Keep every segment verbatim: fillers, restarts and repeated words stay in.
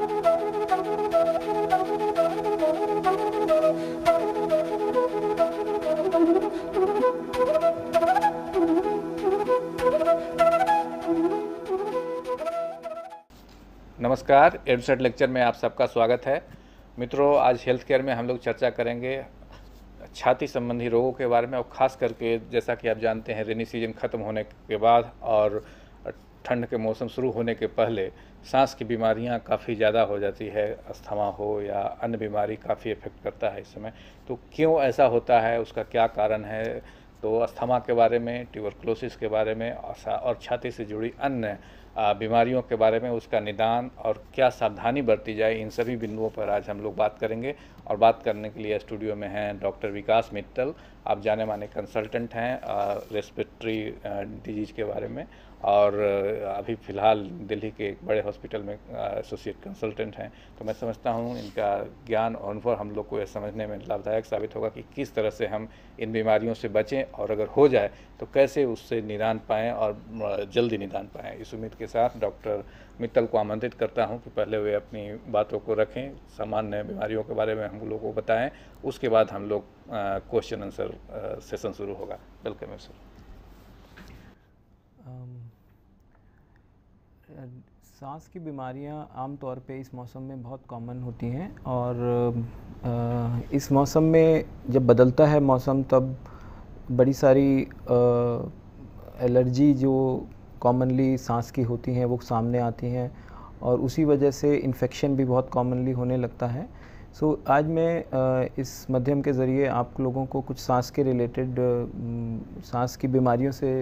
नमस्कार, ad set lecture में आप सबका स्वागत है। मित्रों, आज हेल्थ केयर में हम लोग चर्चा करेंगे छाती संबंधी रोगों के बारे में, और ख़ास करके जैसा कि आप जानते हैं रेनी सीजन ख़त्म होने के बाद और ठंड के मौसम शुरू होने के पहले सांस की बीमारियां काफ़ी ज़्यादा हो जाती है। अस्थमा हो या अन्य बीमारी काफ़ी इफेक्ट करता है इस समय। तो क्यों ऐसा होता है, उसका क्या कारण है? तो अस्थमा के बारे में, ट्यूबरकुलोसिस के बारे में और छाती से जुड़ी अन्य बीमारियों के बारे में, उसका निदान और क्या सावधानी बरती जाए, इन सभी बिंदुओं पर आज हम लोग बात करेंगे। और बात करने के लिए स्टूडियो में हैं डॉक्टर विकास मित्तल। आप जाने माने कंसल्टेंट हैं रेस्पिरेटरी डिजीज के बारे में, और अभी फ़िलहाल दिल्ली के एक बड़े हॉस्पिटल में एसोसिएट कंसल्टेंट हैं। तो मैं समझता हूँ इनका ज्ञान और अनुभव हम लोग को यह समझने में लाभदायक साबित होगा कि किस तरह से हम इन बीमारियों से बचें, और अगर हो जाए तो कैसे उससे निदान पाएँ और जल्दी निदान पाएँ। इस उम्मीद के साथ डॉक्टर मित्तल को आमंत्रित करता हूं कि पहले वे अपनी बातों को रखें, सामान्य बीमारियों के बारे में हम लोगों को बताएं, उसके बाद हम लोग क्वेश्चन आंसर सेशन शुरू होगा। Welcome sir. सांस की बीमारियां आमतौर पे इस मौसम में बहुत कॉमन होती हैं, और आ, इस मौसम में जब बदलता है मौसम तब बड़ी सारी एलर्जी जो कॉमनली सांस की होती हैं वो सामने आती हैं, और उसी वजह से इन्फेक्शन भी बहुत कॉमनली होने लगता है। सो so, आज मैं आ, इस माध्यम के ज़रिए आप लोगों को कुछ सांस के रिलेटेड सांस की बीमारियों से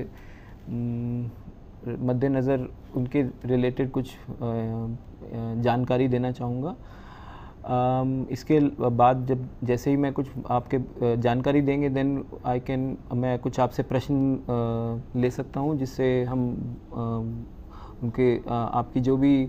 मद्देनज़र उनके रिलेटेड कुछ जानकारी देना चाहूँगा। इसके बाद जब जैसे ही मैं कुछ आपके जानकारी देंगे देन आई कैन मैं कुछ आपसे प्रश्न ले सकता हूँ, जिससे हम उनके आपकी जो भी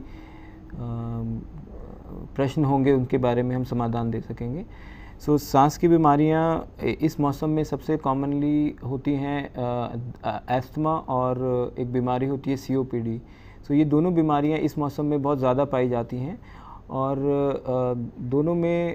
प्रश्न होंगे उनके बारे में हम समाधान दे सकेंगे। सो so, सांस की बीमारियाँ इस मौसम में सबसे कॉमनली होती हैं एस्थमा, और एक बीमारी होती है सी ओ पी डी। सो ये दोनों बीमारियाँ इस मौसम में बहुत ज़्यादा पाई जाती हैं, और दोनों में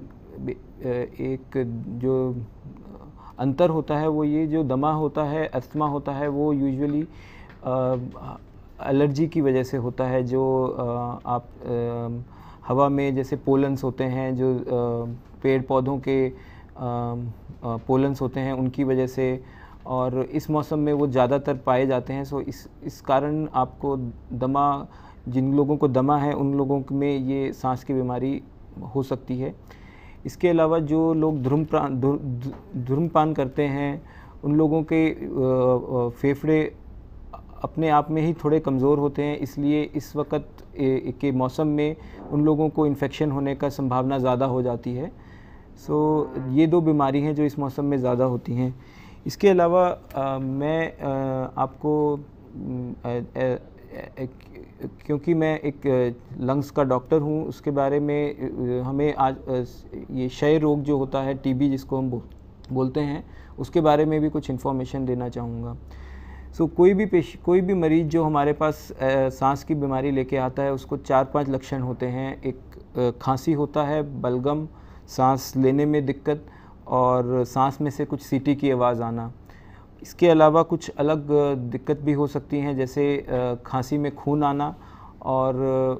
एक जो अंतर होता है वो ये, जो दमा होता है, अस्थमा होता है, वो यूजुअली एलर्जी की वजह से होता है। जो आप हवा में जैसे पोलन्स होते हैं, जो पेड़ पौधों के पोलन्स होते हैं, उनकी वजह से, और इस मौसम में वो ज़्यादातर पाए जाते हैं। सो इस इस कारण आपको दमा, जिन लोगों को दमा है उन लोगों में ये सांस की बीमारी हो सकती है। इसके अलावा जो लोग धूम्रपान धूम्रपान करते हैं, उन लोगों के फेफड़े अपने आप में ही थोड़े कमज़ोर होते हैं, इसलिए इस वक्त के मौसम में उन लोगों को इन्फेक्शन होने का संभावना ज़्यादा हो जाती है। सो ये दो बीमारी हैं जो इस मौसम में ज़्यादा होती हैं। इसके अलावा आ, मैं आ, आपको आ, आ, आ, क्योंकि मैं एक लंग्स का डॉक्टर हूँ, उसके बारे में हमें आज ये क्षय रोग जो होता है, टी बी जिसको हम बो, बोलते हैं, उसके बारे में भी कुछ इन्फॉर्मेशन देना चाहूँगा। सो so, कोई भी पेश कोई भी मरीज़ जो हमारे पास सांस की बीमारी लेके आता है, उसको चार पांच लक्षण होते हैं। एक खांसी होता है, बलगम, सांस लेने में दिक्कत, और सांस में से कुछ सीटी की आवाज़ आना। इसके अलावा कुछ अलग दिक्कत भी हो सकती हैं, जैसे खांसी में खून आना, और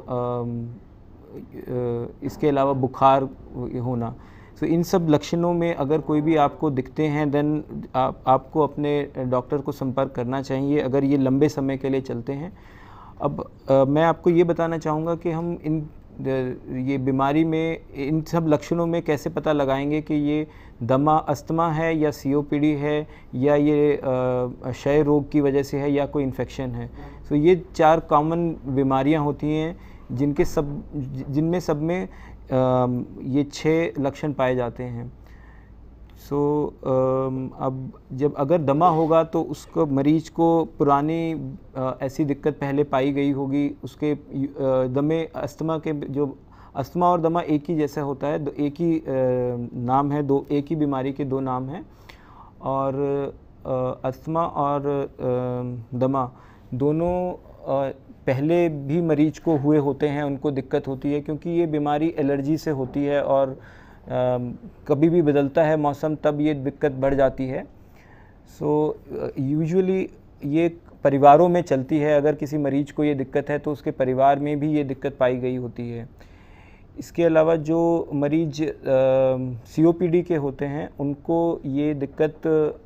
इसके अलावा बुखार होना। तो इन सब लक्षणों में अगर कोई भी आपको दिखते हैं, देन आप, आपको अपने डॉक्टर को संपर्क करना चाहिए, अगर ये लंबे समय के लिए चलते हैं। अब आ, मैं आपको ये बताना चाहूँगा कि हम इन ये बीमारी में इन सब लक्षणों में कैसे पता लगाएंगे कि ये दमा, अस्थमा है, या सी ओ पी डी है, या ये क्षय रोग की वजह से है, या कोई इन्फेक्शन है। तो ये चार कॉमन बीमारियां होती हैं जिनके सब जिनमें सब में ये छः लक्षण पाए जाते हैं। सो so, अब जब अगर दमा होगा तो उसको मरीज को पुरानी ऐसी दिक्कत पहले पाई गई होगी, उसके दमे अस्थमा के जो अस्थमा और दमा एक ही जैसा होता है, दो एक ही नाम है, दो एक ही बीमारी के दो नाम हैं। और अस्थमा और दमा दोनों पहले भी मरीज को हुए होते हैं उनको दिक्कत होती है, क्योंकि ये बीमारी एलर्जी से होती है और आ, कभी भी बदलता है मौसम तब ये दिक्कत बढ़ जाती है। सो यूजुअली ये परिवारों में चलती है, अगर किसी मरीज को ये दिक्कत है तो उसके परिवार में भी ये दिक्कत पाई गई होती है। इसके अलावा जो मरीज सीओपीडी के होते हैं उनको ये दिक्कत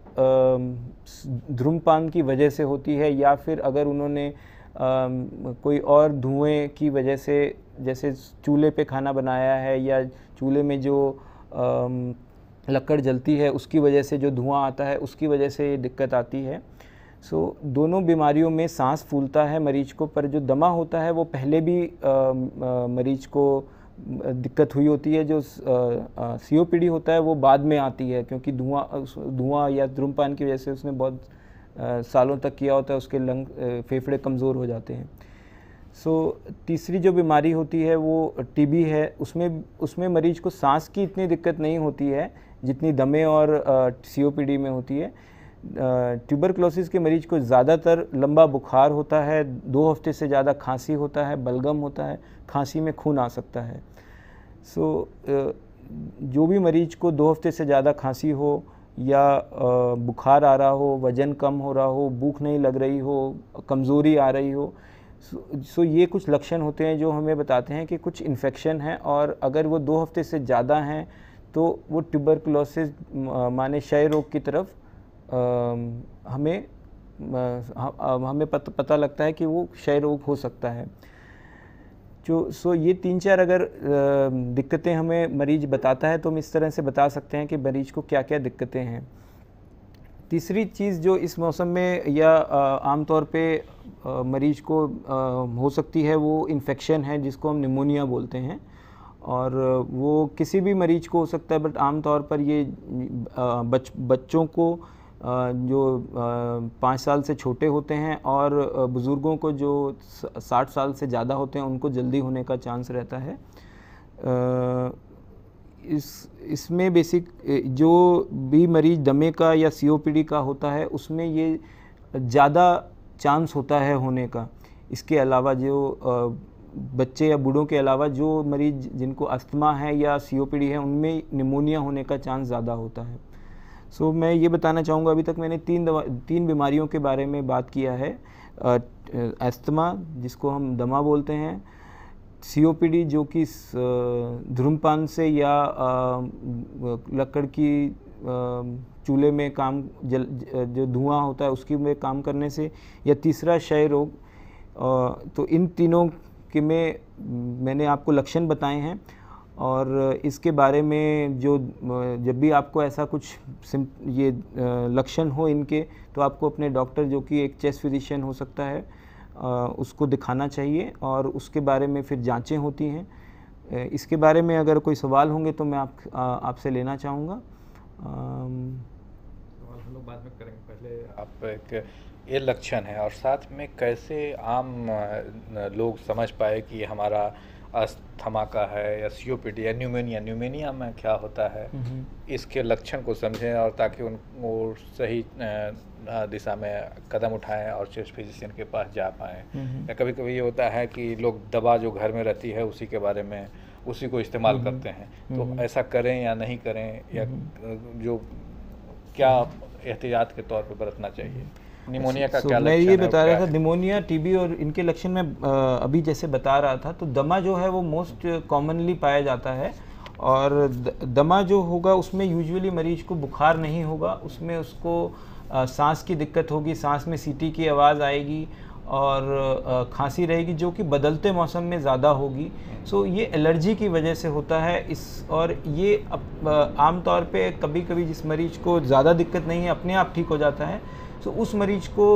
धूम्रपान की वजह से होती है, या फिर अगर उन्होंने आ, कोई और धुएं की वजह से, जैसे चूल्हे पे खाना बनाया है या चूल्हे में जो आ, लकड़ जलती है उसकी वजह से जो धुआं आता है उसकी वजह से ये दिक्कत आती है। सो so, दोनों बीमारियों में सांस फूलता है मरीज को, पर जो दमा होता है वो पहले भी आ, आ, मरीज को दिक्कत हुई होती है। जो सीओपीडी होता है वो बाद में आती है, क्योंकि धुआं धुआं या धूम्रपान की वजह से उसने बहुत आ, सालों तक किया होता है, उसके लंग फेफड़े कमज़ोर हो जाते हैं। सो so, तीसरी जो बीमारी होती है वो टीबी है। उसमें उसमें मरीज को सांस की इतनी दिक्कत नहीं होती है जितनी दमे और सीओपीडी में होती है। ट्यूबरक्लोसिस के मरीज को ज़्यादातर लंबा बुखार होता है, दो हफ्ते से ज़्यादा खांसी होता है, बलगम होता है, खांसी में खून आ सकता है। सो so, जो भी मरीज को दो हफ्ते से ज़्यादा खांसी हो या बुखार आ रहा हो, वज़न कम हो रहा हो, भूख नहीं लग रही हो, कमज़ोरी आ रही हो, सो so, ये कुछ लक्षण होते हैं जो हमें बताते हैं कि कुछ इन्फेक्शन है, और अगर वो दो हफ्ते से ज़्यादा हैं तो वो ट्यूबरक्लोसिस माने क्षय रोग की तरफ आ, हमें आ, हमें पत, पता लगता है कि वो क्षय रोग हो सकता है। जो सो ये तीन चार अगर दिक्कतें हमें मरीज बताता है तो हम इस तरह से बता सकते हैं कि मरीज को क्या क्या दिक्कतें हैं। तीसरी चीज़ जो इस मौसम में या आमतौर पे आ, मरीज को आ, हो सकती है वो इन्फेक्शन है जिसको हम निमोनिया बोलते हैं, और वो किसी भी मरीज को हो सकता है, बट आमतौर पर ये आ, बच बच्चों को आ, जो पाँच साल से छोटे होते हैं और बुज़ुर्गों को जो साठ साल से ज़्यादा होते हैं उनको जल्दी होने का चांस रहता है। आ, इस इसमें बेसिक जो भी मरीज दमे का या सीओपीडी का होता है उसमें ये ज़्यादा चांस होता है होने का। इसके अलावा जो बच्चे या बूढ़ों के अलावा जो मरीज जिनको अस्थमा है या सीओपीडी है उनमें निमोनिया होने का चांस ज़्यादा होता है। सो so, मैं ये बताना चाहूँगा, अभी तक मैंने तीन दवा तीन बीमारियों के बारे में बात किया है। अस्थमा जिसको हम दमा बोलते हैं, सीओपीडी जो कि धूम्रपान से या लकड़ की चूल्हे में काम जल जो धुआं होता है उसकी में काम करने से, या तीसरा क्षय रोग। तो इन तीनों के में मैंने आपको लक्षण बताए हैं, और इसके बारे में जो जब भी आपको ऐसा कुछ सिम ये लक्षण हो इनके, तो आपको अपने डॉक्टर जो कि एक चेस्ट फिजिशियन हो सकता है उसको दिखाना चाहिए, और उसके बारे में फिर जांचें होती हैं। इसके बारे में अगर कोई सवाल होंगे तो मैं आप आपसे लेना चाहूँगा। हम लोग बाद में करेंगे, पहले आप एक ये लक्षण है और साथ में कैसे आम लोग समझ पाए कि हमारा अस्थमा का है या सीओपीडी या न्यूमोनिया न्यूमोनिया में क्या होता है, इसके लक्षण को समझें और ताकि उनको सही दिशा में कदम उठाएं और चेस्ट फिजिशियन के पास जा पाएँ। या कभी कभी ये होता है कि लोग दवा जो घर में रहती है उसी के बारे में उसी को इस्तेमाल करते हैं, तो ऐसा करें या नहीं करें, या जो क्या एहतियात के तौर पे बरतना चाहिए? निमोनिया का so, क्या मैं लक्षण ये है, बता रहा था है? निमोनिया, टीबी और इनके लक्षण में अभी जैसे बता रहा था, तो दमा जो है वो मोस्ट कॉमनली पाया जाता है, और दमा जो होगा उसमें यूजुअली मरीज को बुखार नहीं होगा, उसमें उसको आ, सांस की दिक्कत होगी, सांस में सीटी की आवाज़ आएगी और आ, खांसी रहेगी जो कि बदलते मौसम में ज़्यादा होगी। सो so, ये एलर्जी की वजह से होता है इस और ये आमतौर पे कभी कभी जिस मरीज को ज़्यादा दिक्कत नहीं है अपने आप ठीक हो जाता है। सो so, उस मरीज को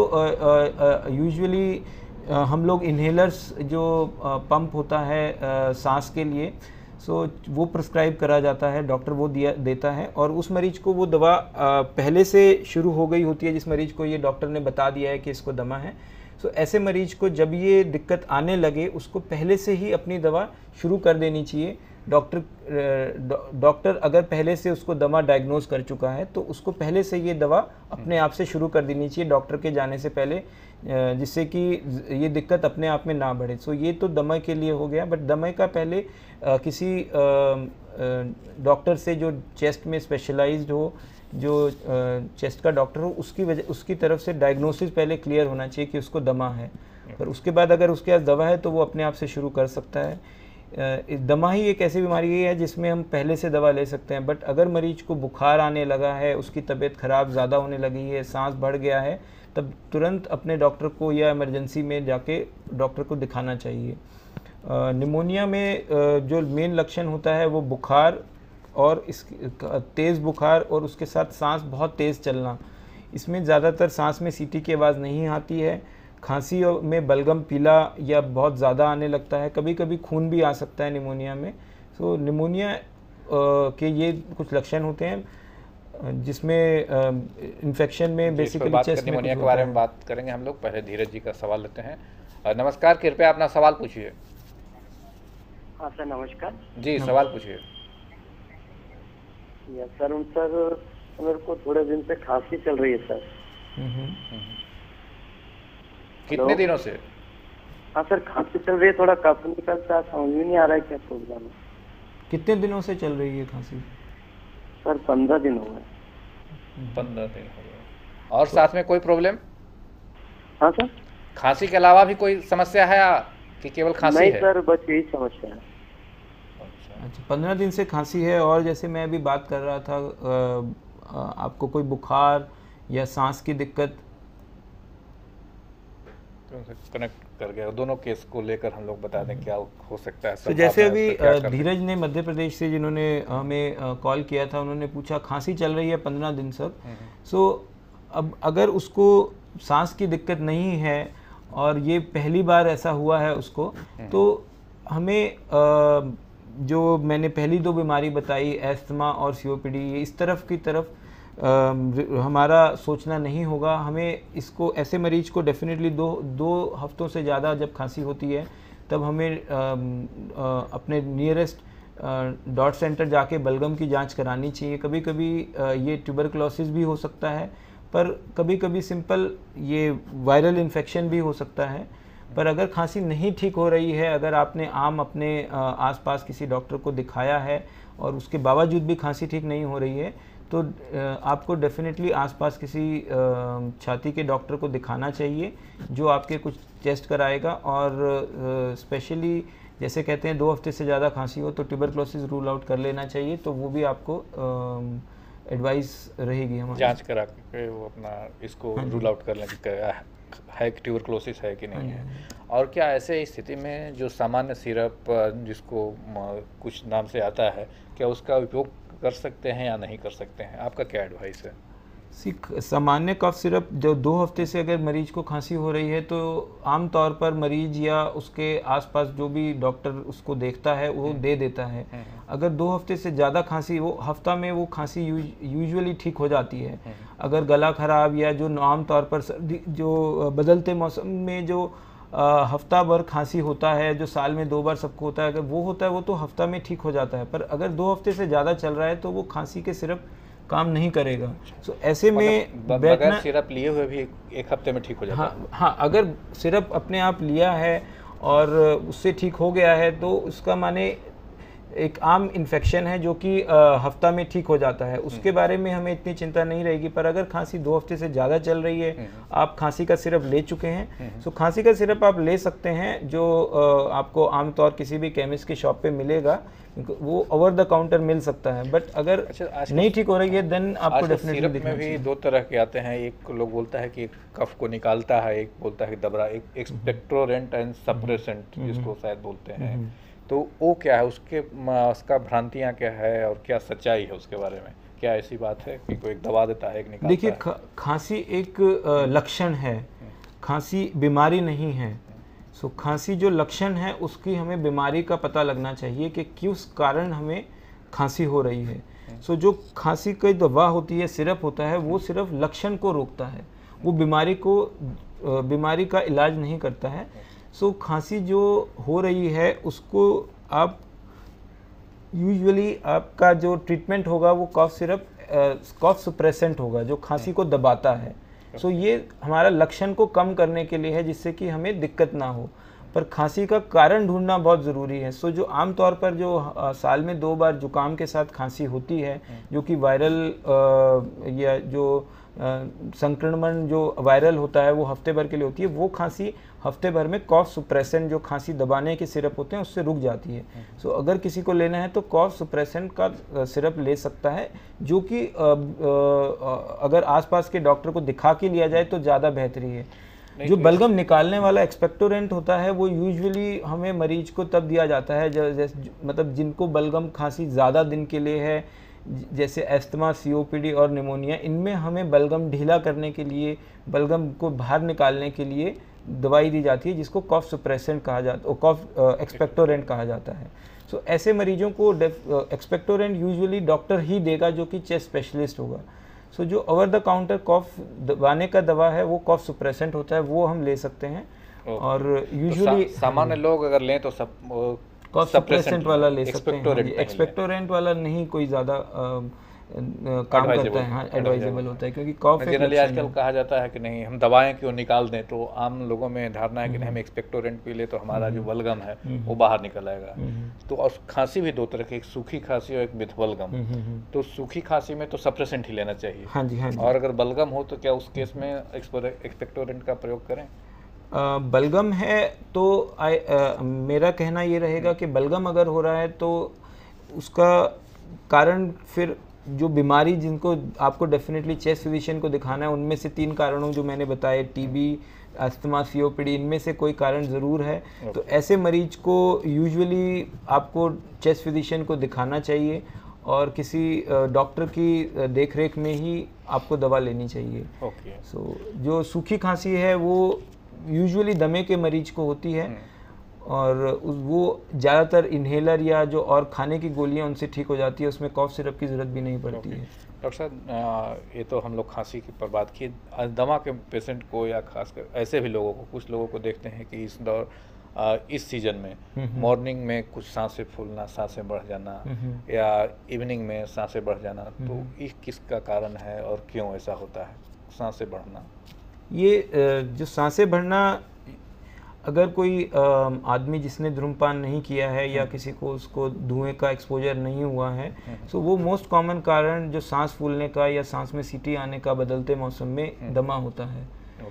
यूजुअली हम लोग इन्हेलर्स जो पंप होता है आ, सांस के लिए, सो so, वो प्रिस्क्राइब करा जाता है, डॉक्टर वो दिया देता है, और उस मरीज को वो दवा आ, पहले से शुरू हो गई होती है जिस मरीज को ये डॉक्टर ने बता दिया है कि इसको दमा है। सो so, ऐसे मरीज को जब ये दिक्कत आने लगे उसको पहले से ही अपनी दवा शुरू कर देनी चाहिए, डॉक्टर डॉक्टर अगर पहले से उसको दमा डायग्नोज कर चुका है तो उसको पहले से ये दवा अपने आप से शुरू कर देनी चाहिए डॉक्टर के जाने से पहले, जिससे कि ये दिक्कत अपने आप में ना बढ़े। सो ये तो दमा के लिए हो गया, बट दमा का पहले किसी डॉक्टर से जो चेस्ट में स्पेशलाइज्ड हो, जो चेस्ट का डॉक्टर हो, उसकी वजह उसकी तरफ से डायग्नोसिस पहले क्लियर होना चाहिए कि उसको दमा है। पर उसके बाद अगर उसके पास दवा है तो वो अपने आप से शुरू कर सकता है। दमा ही एक ऐसी बीमारी है जिसमें हम पहले से दवा ले सकते हैं, बट अगर मरीज को बुखार आने लगा है, उसकी तबीयत ख़राब ज़्यादा होने लगी है, सांस बढ़ गया है, तब तुरंत अपने डॉक्टर को या इमरजेंसी में जाके डॉक्टर को दिखाना चाहिए। निमोनिया में जो मेन लक्षण होता है वो बुखार और इस तेज़ बुखार और उसके साथ सांस बहुत तेज़ चलना। इसमें ज़्यादातर सांस में सीटी की आवाज़ नहीं आती है। खांसी में बलगम पीला या बहुत ज़्यादा आने लगता है, कभी कभी खून भी आ सकता है निमोनिया में। सो so, निमोनिया के ये कुछ लक्षण होते हैं जिसमें इन्फेक्शन में बेसिकली चेस्ट में निमोनिया के बारे में बात करेंगे हम लोग। पहले धीरज जी का सवाल लेते हैं। नमस्कार, कृपया अपना सवाल पूछिए। हाँ सर, नमस्कार जी, सवाल पूछिए। सर सर मेरे को थोड़े दिन से खांसी चल रही है सर। कितने दिनों से? हाँ सर, खांसी चल रही है, थोड़ा कफ निकलता है, समझ में नहीं आ रहा है क्या प्रॉब्लम है। कितने दिनों से चल रही है खांसी? सर पंद्रह दिन हो गए। पंद्रह दिन हो गए। और साथ में कोई प्रॉब्लम? हाँ सर, खांसी के अलावा भी कोई समस्या है कि केवल खांसी नहीं है? सर, बस यही समस्या है। अच्छा, पंद्रह दिन से खांसी है। और जैसे मैं अभी बात कर रहा था, आ, आ, आपको कोई बुखार या सांस की दिक्कत? कनेक्ट कर गया। दोनों केस को लेकर हम लोग बता दें क्या हो सकता है। तो जैसे अभी धीरज ने मध्य प्रदेश से जिन्होंने हमें कॉल किया था, उन्होंने पूछा खांसी चल रही है पंद्रह दिन तक। सो अब अगर उसको सांस की दिक्कत नहीं है और ये पहली बार ऐसा हुआ है उसको, तो हमें जो मैंने पहली दो बीमारी बताई, एस्थमा और सीओपीडी, इस तरफ की तरफ आ, हमारा सोचना नहीं होगा। हमें इसको, ऐसे मरीज को डेफिनेटली दो दो हफ्तों से ज़्यादा जब खांसी होती है तब हमें आ, आ, अपने नियरेस्ट डॉट सेंटर जाके बलगम की जांच करानी चाहिए। कभी कभी आ, ये ट्यूबरकुलोसिस भी हो सकता है, पर कभी कभी सिंपल ये वायरल इन्फेक्शन भी हो सकता है। पर अगर खांसी नहीं ठीक हो रही है, अगर आपने आम अपने आसपास किसी डॉक्टर को दिखाया है और उसके बावजूद भी खांसी ठीक नहीं हो रही है, तो आपको डेफिनेटली आसपास किसी छाती के डॉक्टर को दिखाना चाहिए जो आपके कुछ टेस्ट कराएगा। और स्पेशली जैसे कहते हैं दो हफ्ते से ज़्यादा खांसी हो तो ट्यूबरकुलोसिस रूल आउट कर लेना चाहिए। तो वो भी आपको एडवाइस रहेगी हमारी, जांच करा के वो अपना इसको रूल आउट कर लें कि है कि ट्यूबरकुलोसिस है कि नहीं है। और क्या ऐसे स्थिति में जो सामान्य सिरप जिसको कुछ नाम से आता है, क्या उसका उपयोग कर सकते हैं या नहीं कर सकते हैं? आपका क्या एडवाइस है? सामान्य कफ सिरप जो दो हफ्ते से अगर मरीज को खांसी हो रही है तो आम तौर पर मरीज या उसके आसपास जो भी डॉक्टर उसको देखता है वो दे देता है। अगर दो हफ्ते से ज़्यादा खांसी, वो हफ्ता में वो खांसी यूजुअली ठीक हो जाती है। अगर गला खराब या जो आम तौर पर सर्दी, जो बदलते मौसम में जो हफ्ता भर खांसी होता है, जो साल में दो बार सबको होता है, अगर वो होता है वो तो हफ्ता में ठीक हो जाता है। पर अगर दो हफ्ते से ज़्यादा चल रहा है तो वो खांसी के सिरप काम नहीं करेगा। सो so, ऐसे में बगैर सिरप लिए हुए भी एक हफ्ते में ठीक हो जाता है। हाँ हाँ, अगर सिरप अपने आप लिया है और उससे ठीक हो गया है तो उसका माने एक आम इन्फेक्शन है जो कि हफ्ता में ठीक हो जाता है, उसके बारे में हमें इतनी चिंता नहीं रहेगी। पर अगर खांसी दो हफ्ते से ज़्यादा चल रही है, आप खांसी का सिरप ले चुके हैं, तो खांसी का सिरप आप ले सकते हैं जो आपको आमतौर किसी भी केमिस्ट की शॉप पे मिलेगा, वो ओवर द काउंटर मिल सकता है। बट अगर अच्छा, नहीं ठीक हो रही है देन आपको डेफिनेटली सिरप में भी दो तरह के आते हैं। एक लोग बोलता है कि कफ को निकालता है, एक बोलता है कि दबरा, एक एक्सपेक्टोरेंट एंड सप्रेसेंट जिसको शायद बोलते हैं। तो वो क्या है, उसके उसका भ्रांतियाँ क्या है और क्या सच्चाई है उसके बारे में? क्या ऐसी बात है कि कोई एक दबा देता है, एक निकालता है? देखिए, खांसी एक लक्षण है, खांसी बीमारी नहीं है। सो so, खांसी जो लक्षण है उसकी हमें बीमारी का पता लगना चाहिए कि किस कारण हमें खांसी हो रही है। सो so, जो खांसी की दवा होती है, सिरप होता है, वो सिर्फ लक्षण को रोकता है, वो बीमारी को बीमारी का इलाज नहीं करता है। सो so, खांसी जो हो रही है उसको आप यूजुअली आपका जो ट्रीटमेंट होगा वो कॉफ सिरप कॉफ सुप्रेसेंट होगा, जो खांसी को दबाता है। सो so, ये हमारा लक्षण को कम करने के लिए है, जिससे कि हमें दिक्कत ना हो। पर खांसी का कारण ढूंढना बहुत ज़रूरी है। सो so, जो आमतौर पर जो आ, साल में दो बार जुकाम के साथ खांसी होती है, जो कि वायरल आ, या जो संक्रमण जो वायरल होता है वो हफ्ते भर के लिए होती है, वो खांसी हफ्ते भर में कॉफ सुप्रेसेंट जो खांसी दबाने के सिरप होते हैं उससे रुक जाती है। सो so, अगर किसी को लेना है तो कॉफ सुप्रेसेंट का सिरप ले सकता है, जो कि अगर आसपास के डॉक्टर को दिखा के लिया जाए तो ज़्यादा बेहतरी है। जो बलगम निकालने वाला एक्सपेक्टोरेंट होता है वो यूजुअली हमें मरीज को तब दिया जाता है जैसे मतलब जिनको बलगम खांसी ज़्यादा दिन के लिए है, जैसे एस्थमा, सीओपीडी और निमोनिया। इनमें हमें बलगम ढीला करने के लिए, बलगम को बाहर निकालने के लिए दवाई दी जाती है, जिसको कॉफ सुप्रेसेंट कहा जाता है, कॉफ एक्सपेक्टोरेंट कहा जाता है। सो so, ऐसे मरीजों को एक्सपेक्टोरेंट यूजुअली डॉक्टर ही देगा, जो कि चेस्ट स्पेशलिस्ट होगा। सो so, जो ओवर द काउंटर कॉफ दबाने का दवा है वो कॉफ सुप्रेसेंट होता है, वो हम ले सकते हैं। और यूजुअली तो सा, सामान्य लोग अगर लें तो सब कॉफ सप्रेसेंट वाला ले सकते हैं। एक्सपेक्टोरेंट वाला नहीं कोई ज़्यादा काम करता है, हाँ एडवाइजेबल होता है, क्योंकि कॉफ जनरली आजकल कहा जाता है कि नहीं हम दवाएं क्यों निकाल दें, तो आम लोगों में धारणा है कि नहीं हम एक्सपेक्टोरेंट पी ले तो हमारा जो बलगम है वो बाहर निकल आएगा। तो और खांसी भी दो तरह की, एक सूखी खांसी और एक विथ बलगम। तो सूखी खांसी में तो सप्रेसेंट ही लेना चाहिए। हाँ जी, हाँ जी। और अगर बलगम हो तो क्या उस केस में एक्सपेक्टोरेंट का प्रयोग करें? Uh, बलगम है तो आई uh, मेरा कहना ये रहेगा कि बलगम अगर हो रहा है तो उसका कारण फिर जो बीमारी जिनको आपको डेफिनेटली चेस्ट फिजिशियन को दिखाना है, उनमें से तीन कारणों जो मैंने बताए, टीबी, अस्थमा, सीओपीडी, इनमें से कोई कारण ज़रूर है। okay. तो ऐसे मरीज को यूजुअली आपको चेस्ट फिजिशियन को दिखाना चाहिए और किसी डॉक्टर की देखरेख में ही आपको दवा लेनी चाहिए। ओके। okay. सो so, जो सूखी खांसी है वो यूजुअली दमे के मरीज को होती है और वो ज़्यादातर इन्हेलर या जो और खाने की गोलियां उनसे ठीक हो जाती है, उसमें कॉफ सिरप की ज़रूरत भी नहीं पड़ती है। डॉक्टर साहब, ये तो हम लोग खांसी की पर बात की, दमा के पेशेंट को या खासकर ऐसे भी लोगों को, कुछ लोगों को देखते हैं कि इस दौर इस सीजन में मॉर्निंग में कुछ सांसें फूलना, सांसें बढ़ जाना, या इवनिंग में सांसें बढ़ जाना, तो इस किसका कारण है और क्यों ऐसा होता है सांसें बढ़ना? ये जो सांसें बढ़ना, अगर कोई आदमी जिसने धूम्रपान नहीं किया है या किसी को उसको धुएं का एक्सपोजर नहीं हुआ है, सो वो मोस्ट कॉमन कारण जो सांस फूलने का या सांस में सीटी आने का बदलते मौसम में दमा होता है।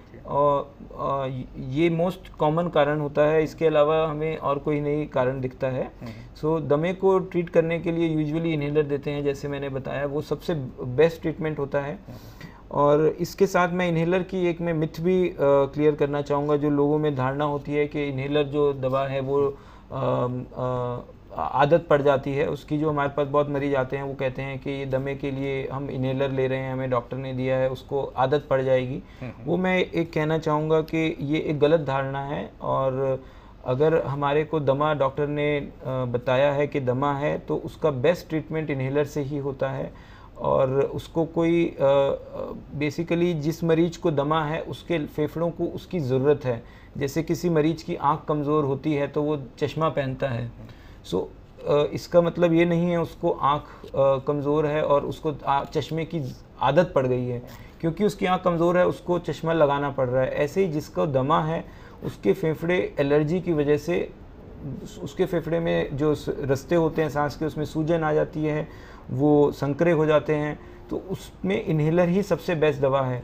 और ये मोस्ट कॉमन कारण होता है, इसके अलावा हमें और कोई नहीं कारण दिखता है। सो दमे को ट्रीट करने के लिए यूजुअली इन्हेलर देते हैं, जैसे मैंने बताया, वो सबसे बेस्ट ट्रीटमेंट होता है। और इसके साथ मैं इन्हेलर की एक मैं मिथ भी क्लियर करना चाहूँगा। जो लोगों में धारणा होती है कि इन्हेलर जो दवा है वो आ, आ, आदत पड़ जाती है उसकी। जो हमारे पास बहुत मरीज आते हैं वो कहते हैं कि ये दमे के लिए हम इन्हेलर ले रहे हैं, हमें डॉक्टर ने दिया है, उसको आदत पड़ जाएगी। वो मैं एक कहना चाहूँगा कि ये एक गलत धारणा है। और अगर हमारे को दमा डॉक्टर ने बताया है कि दमा है तो उसका बेस्ट ट्रीटमेंट इन्हेलर से ही होता है। और उसको कोई बेसिकली जिस मरीज को दमा है उसके फेफड़ों को उसकी ज़रूरत है। जैसे किसी मरीज की आंख कमज़ोर होती है तो वो चश्मा पहनता है। सो so, इसका मतलब ये नहीं है उसको आंख कमज़ोर है और उसको चश्मे की आदत पड़ गई है, क्योंकि उसकी आंख कमज़ोर है उसको चश्मा लगाना पड़ रहा है। ऐसे ही जिसको दमा है उसके फेफड़े एलर्जी की वजह से, उसके फेफड़े में जो रस्ते होते हैं सांस के, उसमें सूजन आ जाती है, वो संकरे हो जाते हैं, तो उसमें इन्हेलर ही सबसे बेस्ट दवा है।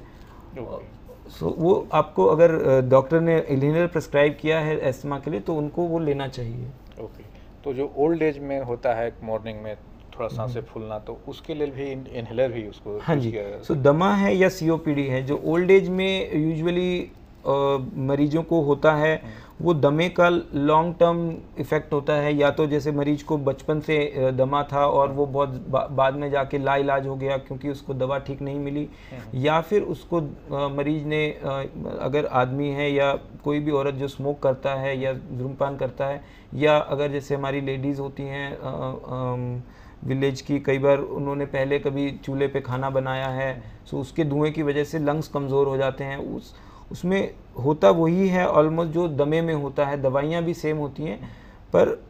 सो so, वो आपको अगर डॉक्टर ने इन्हेलर प्रेस्क्राइब किया है एस्थमा के लिए तो उनको वो लेना चाहिए। Okay okay. तो जो ओल्ड एज में होता है मॉर्निंग में थोड़ा सांसें फूलना, तो उसके लिए भी इन्हेलर भी उसको, हाँ जी, सो so, दमा है या सीओपीडी है जो ओल्ड एज में यूजुअली मरीजों को होता है, वो दमे का लॉन्ग टर्म इफ़ेक्ट होता है। या तो जैसे मरीज को बचपन से दमा था और वो बहुत बा, बाद में जाके लाइलाज हो गया क्योंकि उसको दवा ठीक नहीं मिली, या फिर उसको मरीज ने, अगर आदमी है या कोई भी औरत जो स्मोक करता है या धूम्रपान करता है, या अगर जैसे हमारी लेडीज़ होती हैं विलेज की, कई बार उन्होंने पहले कभी चूल्हे पे खाना बनाया है, सो उसके धुएँ की वजह से लंग्स कमज़ोर हो जाते हैं। उस उसमें होता वही है ऑलमोस्ट जो दमे में होता है। दवाइयाँ भी सेम होती हैं, पर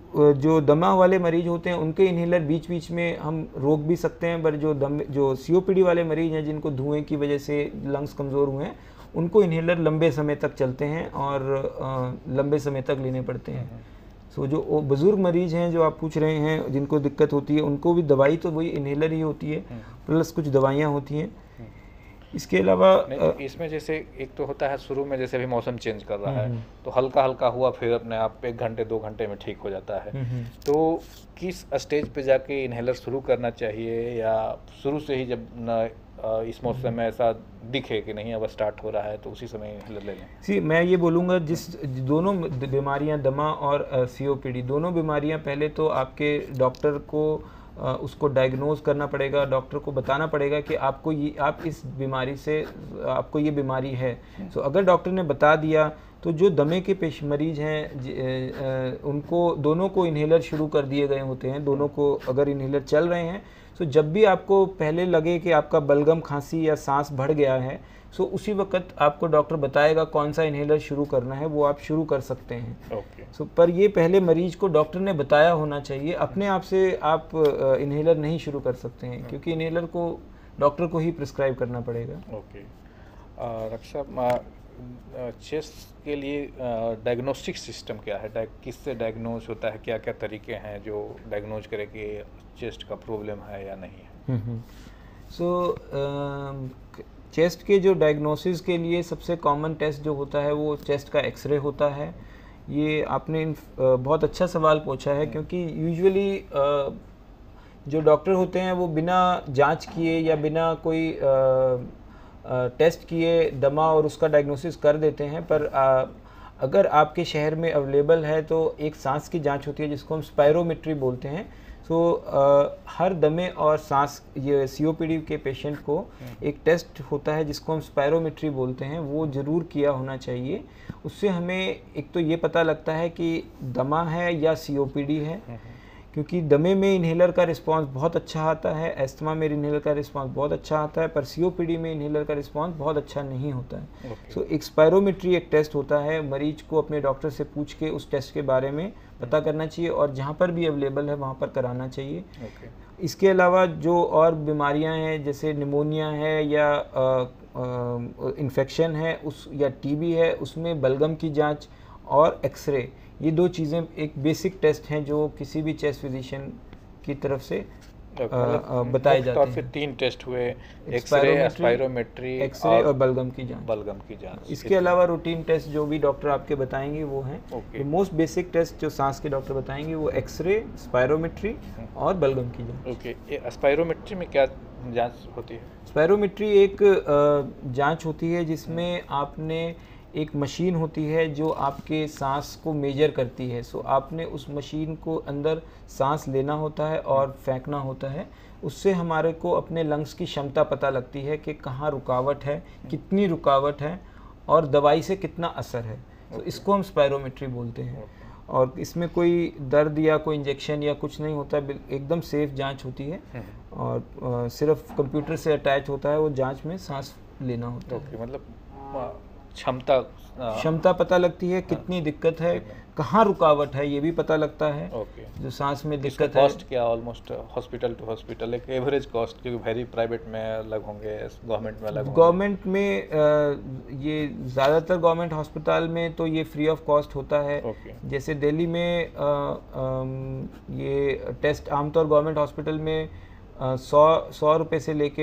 जो दमा वाले मरीज होते हैं उनके इन्हेलर बीच बीच में हम रोक भी सकते हैं, पर जो दम जो सीओपीडी वाले मरीज हैं जिनको धुएं की वजह से लंग्स कमज़ोर हुए हैं उनको इन्हेलर लंबे समय तक चलते हैं और आ, लंबे समय तक लेने पड़ते हैं। सो so, जो बुज़ुर्ग मरीज हैं जो आप पूछ रहे हैं जिनको दिक्कत होती है उनको भी दवाई तो वही इन्हेलर ही होती है, प्लस कुछ दवाइयाँ होती हैं। इसके अलावा इसमें जैसे एक तो होता है शुरू में जैसे भी मौसम चेंज कर रहा है तो हल्का हल्का हुआ फिर अपने आप एक घंटे दो घंटे में ठीक हो जाता है, तो किस स्टेज पे जाके इन्हेलर शुरू करना चाहिए, या शुरू से ही जब न इस मौसम में ऐसा दिखे कि नहीं अब स्टार्ट हो रहा है तो उसी समय इन्हेलर ले लें? सी मैं ये बोलूँगा जिस दोनों बीमारियां दमा और सीओपीडी दोनों बीमारियां पहले तो आपके डॉक्टर को उसको डायग्नोज करना पड़ेगा, डॉक्टर को बताना पड़ेगा कि आपको ये आप इस बीमारी से आपको ये बीमारी है। सो so, अगर डॉक्टर ने बता दिया तो जो दमे के पेश मरीज हैं उनको दोनों को इन्हेलर शुरू कर दिए गए होते हैं, दोनों को अगर इन्हेलर चल रहे हैं तो जब भी आपको पहले लगे कि आपका बलगम खांसी या सांस बढ़ गया है सो उसी वक्त आपको डॉक्टर बताएगा कौन सा इन्हेलर शुरू करना है, वो आप शुरू कर सकते हैं। okay. सो पर ये पहले मरीज को डॉक्टर ने बताया होना चाहिए, अपने आप से आप इन्हेलर नहीं शुरू कर सकते हैं क्योंकि इन्हेलर को डॉक्टर को ही प्रिस्क्राइब करना पड़ेगा। ओके रक्षा चेस्ट के लिए डायग्नोस्टिक सिस्टम क्या है, किससे डायग्नोज होता है, क्या क्या तरीके हैं जो डायग्नोज करे कि चेस्ट का प्रॉब्लम है या नहीं है? सो चेस्ट के जो डायग्नोसिस के लिए सबसे कॉमन टेस्ट जो होता है वो चेस्ट का एक्सरे होता है। ये आपने बहुत अच्छा सवाल पूछा है क्योंकि यूजुअली जो डॉक्टर होते हैं वो बिना जांच किए या बिना कोई टेस्ट किए दमा और उसका डायग्नोसिस कर देते हैं, पर आ, अगर आपके शहर में अवेलेबल है तो एक सांस की जांच होती है जिसको हम स्पायरोमेट्री बोलते हैं। तो so, हर दमे और सांस ये सीओपीडी के पेशेंट को एक टेस्ट होता है जिसको हम स्पायरोमेट्री बोलते हैं, वो ज़रूर किया होना चाहिए। उससे हमें एक तो ये पता लगता है कि दमा है या सीओपीडी है, क्योंकि दमे में इन्हेलर का रिस्पांस बहुत अच्छा आता है, एस्थमा में इन्हेलर का रिस्पांस बहुत अच्छा आता है, पर सीओपीडी में इन्हेलर का रिस्पांस बहुत अच्छा नहीं होता है। So okay. so, एक स्पायरोमेट्री एक टेस्ट होता है, मरीज को अपने डॉक्टर से पूछ के उस टेस्ट के बारे में पता करना चाहिए और जहाँ पर भी अवेलेबल है वहाँ पर कराना चाहिए। okay. इसके अलावा जो और बीमारियाँ हैं जैसे निमोनिया है या इन्फेक्शन है उस या टीबी है, उसमें बलगम की जाँच और एक्सरे, ये दो चीज़ें एक बेसिक टेस्ट हैं जो किसी भी चेस्ट फिजिशियन की तरफ से बताए जाते हैं। फिर तीन टेस्ट हुए, एक्सरे, स्पायरोमेट्री, एक्सरे और, और बलगम की जांच। बलगम की जांच। इसके अलावा रूटीन टेस्ट जो भी डॉक्टर आपके बताएंगे वो हैं। okay. मोस्ट बेसिक टेस्ट जो सांस के डॉक्टर बताएंगे वो एक्सरे, स्पायरोमेट्री और बलगम की जांच। Okay okay. स्पायरोमेट्री में क्या जांच होती है? स्पायरोमेट्री एक जांच होती है जिसमें आपने एक मशीन होती है जो आपके सांस को मेजर करती है। सो आपने उस मशीन को अंदर सांस लेना होता है और फेंकना होता है, उससे हमारे को अपने लंग्स की क्षमता पता लगती है कि कहाँ रुकावट है, कितनी रुकावट है और दवाई से कितना असर है। तो इसको हम स्पायरोमेट्री बोलते हैं और इसमें कोई दर्द या कोई इंजेक्शन या कुछ नहीं होता, एकदम सेफ जांच होती है और सिर्फ कंप्यूटर से अटैच होता है, वो जांच में सांस लेना होता है। okay, मतलब क्षमता क्षमता पता लगती है, कितनी दिक्कत है, कहाँ रुकावट है ये भी पता लगता है। Okay okay. जो सांस में दिक्कत है। कॉस्ट क्या ऑलमोस्ट हॉस्पिटल टू हॉस्पिटल एक एवरेज कॉस्ट, क्योंकि वेरी प्राइवेट में अलग होंगे, गवर्नमेंट में अलग होंगे। गवर्नमेंट में आ, ये ज़्यादातर गवर्नमेंट हॉस्पिटल में तो ये फ्री ऑफ कॉस्ट होता है। okay. जैसे दिल्ली में आ, आ, ये टेस्ट आमतौर गवर्नमेंट हॉस्पिटल में सौ सौ रुपये से लेके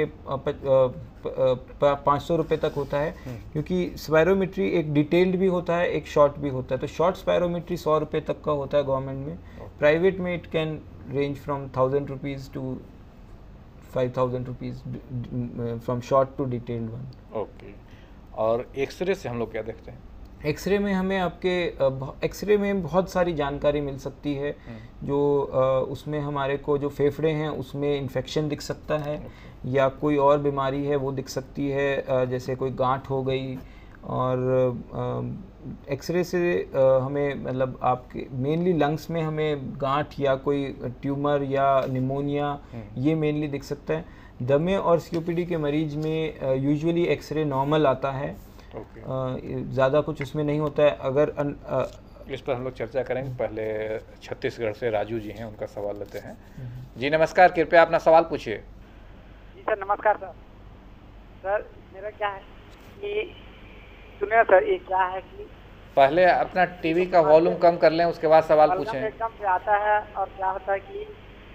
पाँच सौ रुपये तक होता है, क्योंकि स्पायरोमेट्री एक डिटेल्ड भी होता है, एक शॉर्ट भी होता है। तो शॉर्ट स्पायरोमेट्री सौ रुपये तक का होता है गवर्नमेंट में। प्राइवेट में it can range from thousand rupees to five thousand rupees from short to detailed one. Okay, और एक्सरे से हम लोग क्या देखते हैं? एक्सरे में हमें आपके एक्सरे में बहुत सारी जानकारी मिल सकती है, जो उसमें हमारे को जो फेफड़े हैं उसमें इन्फेक्शन दिख सकता है या कोई और बीमारी है वो दिख सकती है, जैसे कोई गांठ हो गई। और एक्सरे से हमें मतलब आपके मेनली लंग्स में हमें गांठ या कोई ट्यूमर या निमोनिया ये मेनली दिख सकता है। दमे और सीओपीडी के मरीज में यूजुअली एक्सरे नॉर्मल आता है, okay. ज़्यादा कुछ उसमें नहीं होता है। अगर अन, इस पर हम लोग चर्चा करेंगे। पहले छत्तीसगढ़ से राजू जी हैं, उनका सवाल लेते हैं। जी नमस्कार, कृपया अपना सवाल पूछिए। जी सर नमस्कार सर। सर मेरा क्या है कि सुनिए सर, ये क्या है कि पहले अपना टीवी का वॉल्यूम कम कर लें, उसके बाद सवाल बलगम पूछें। एकदम से आता है और क्या होता है कि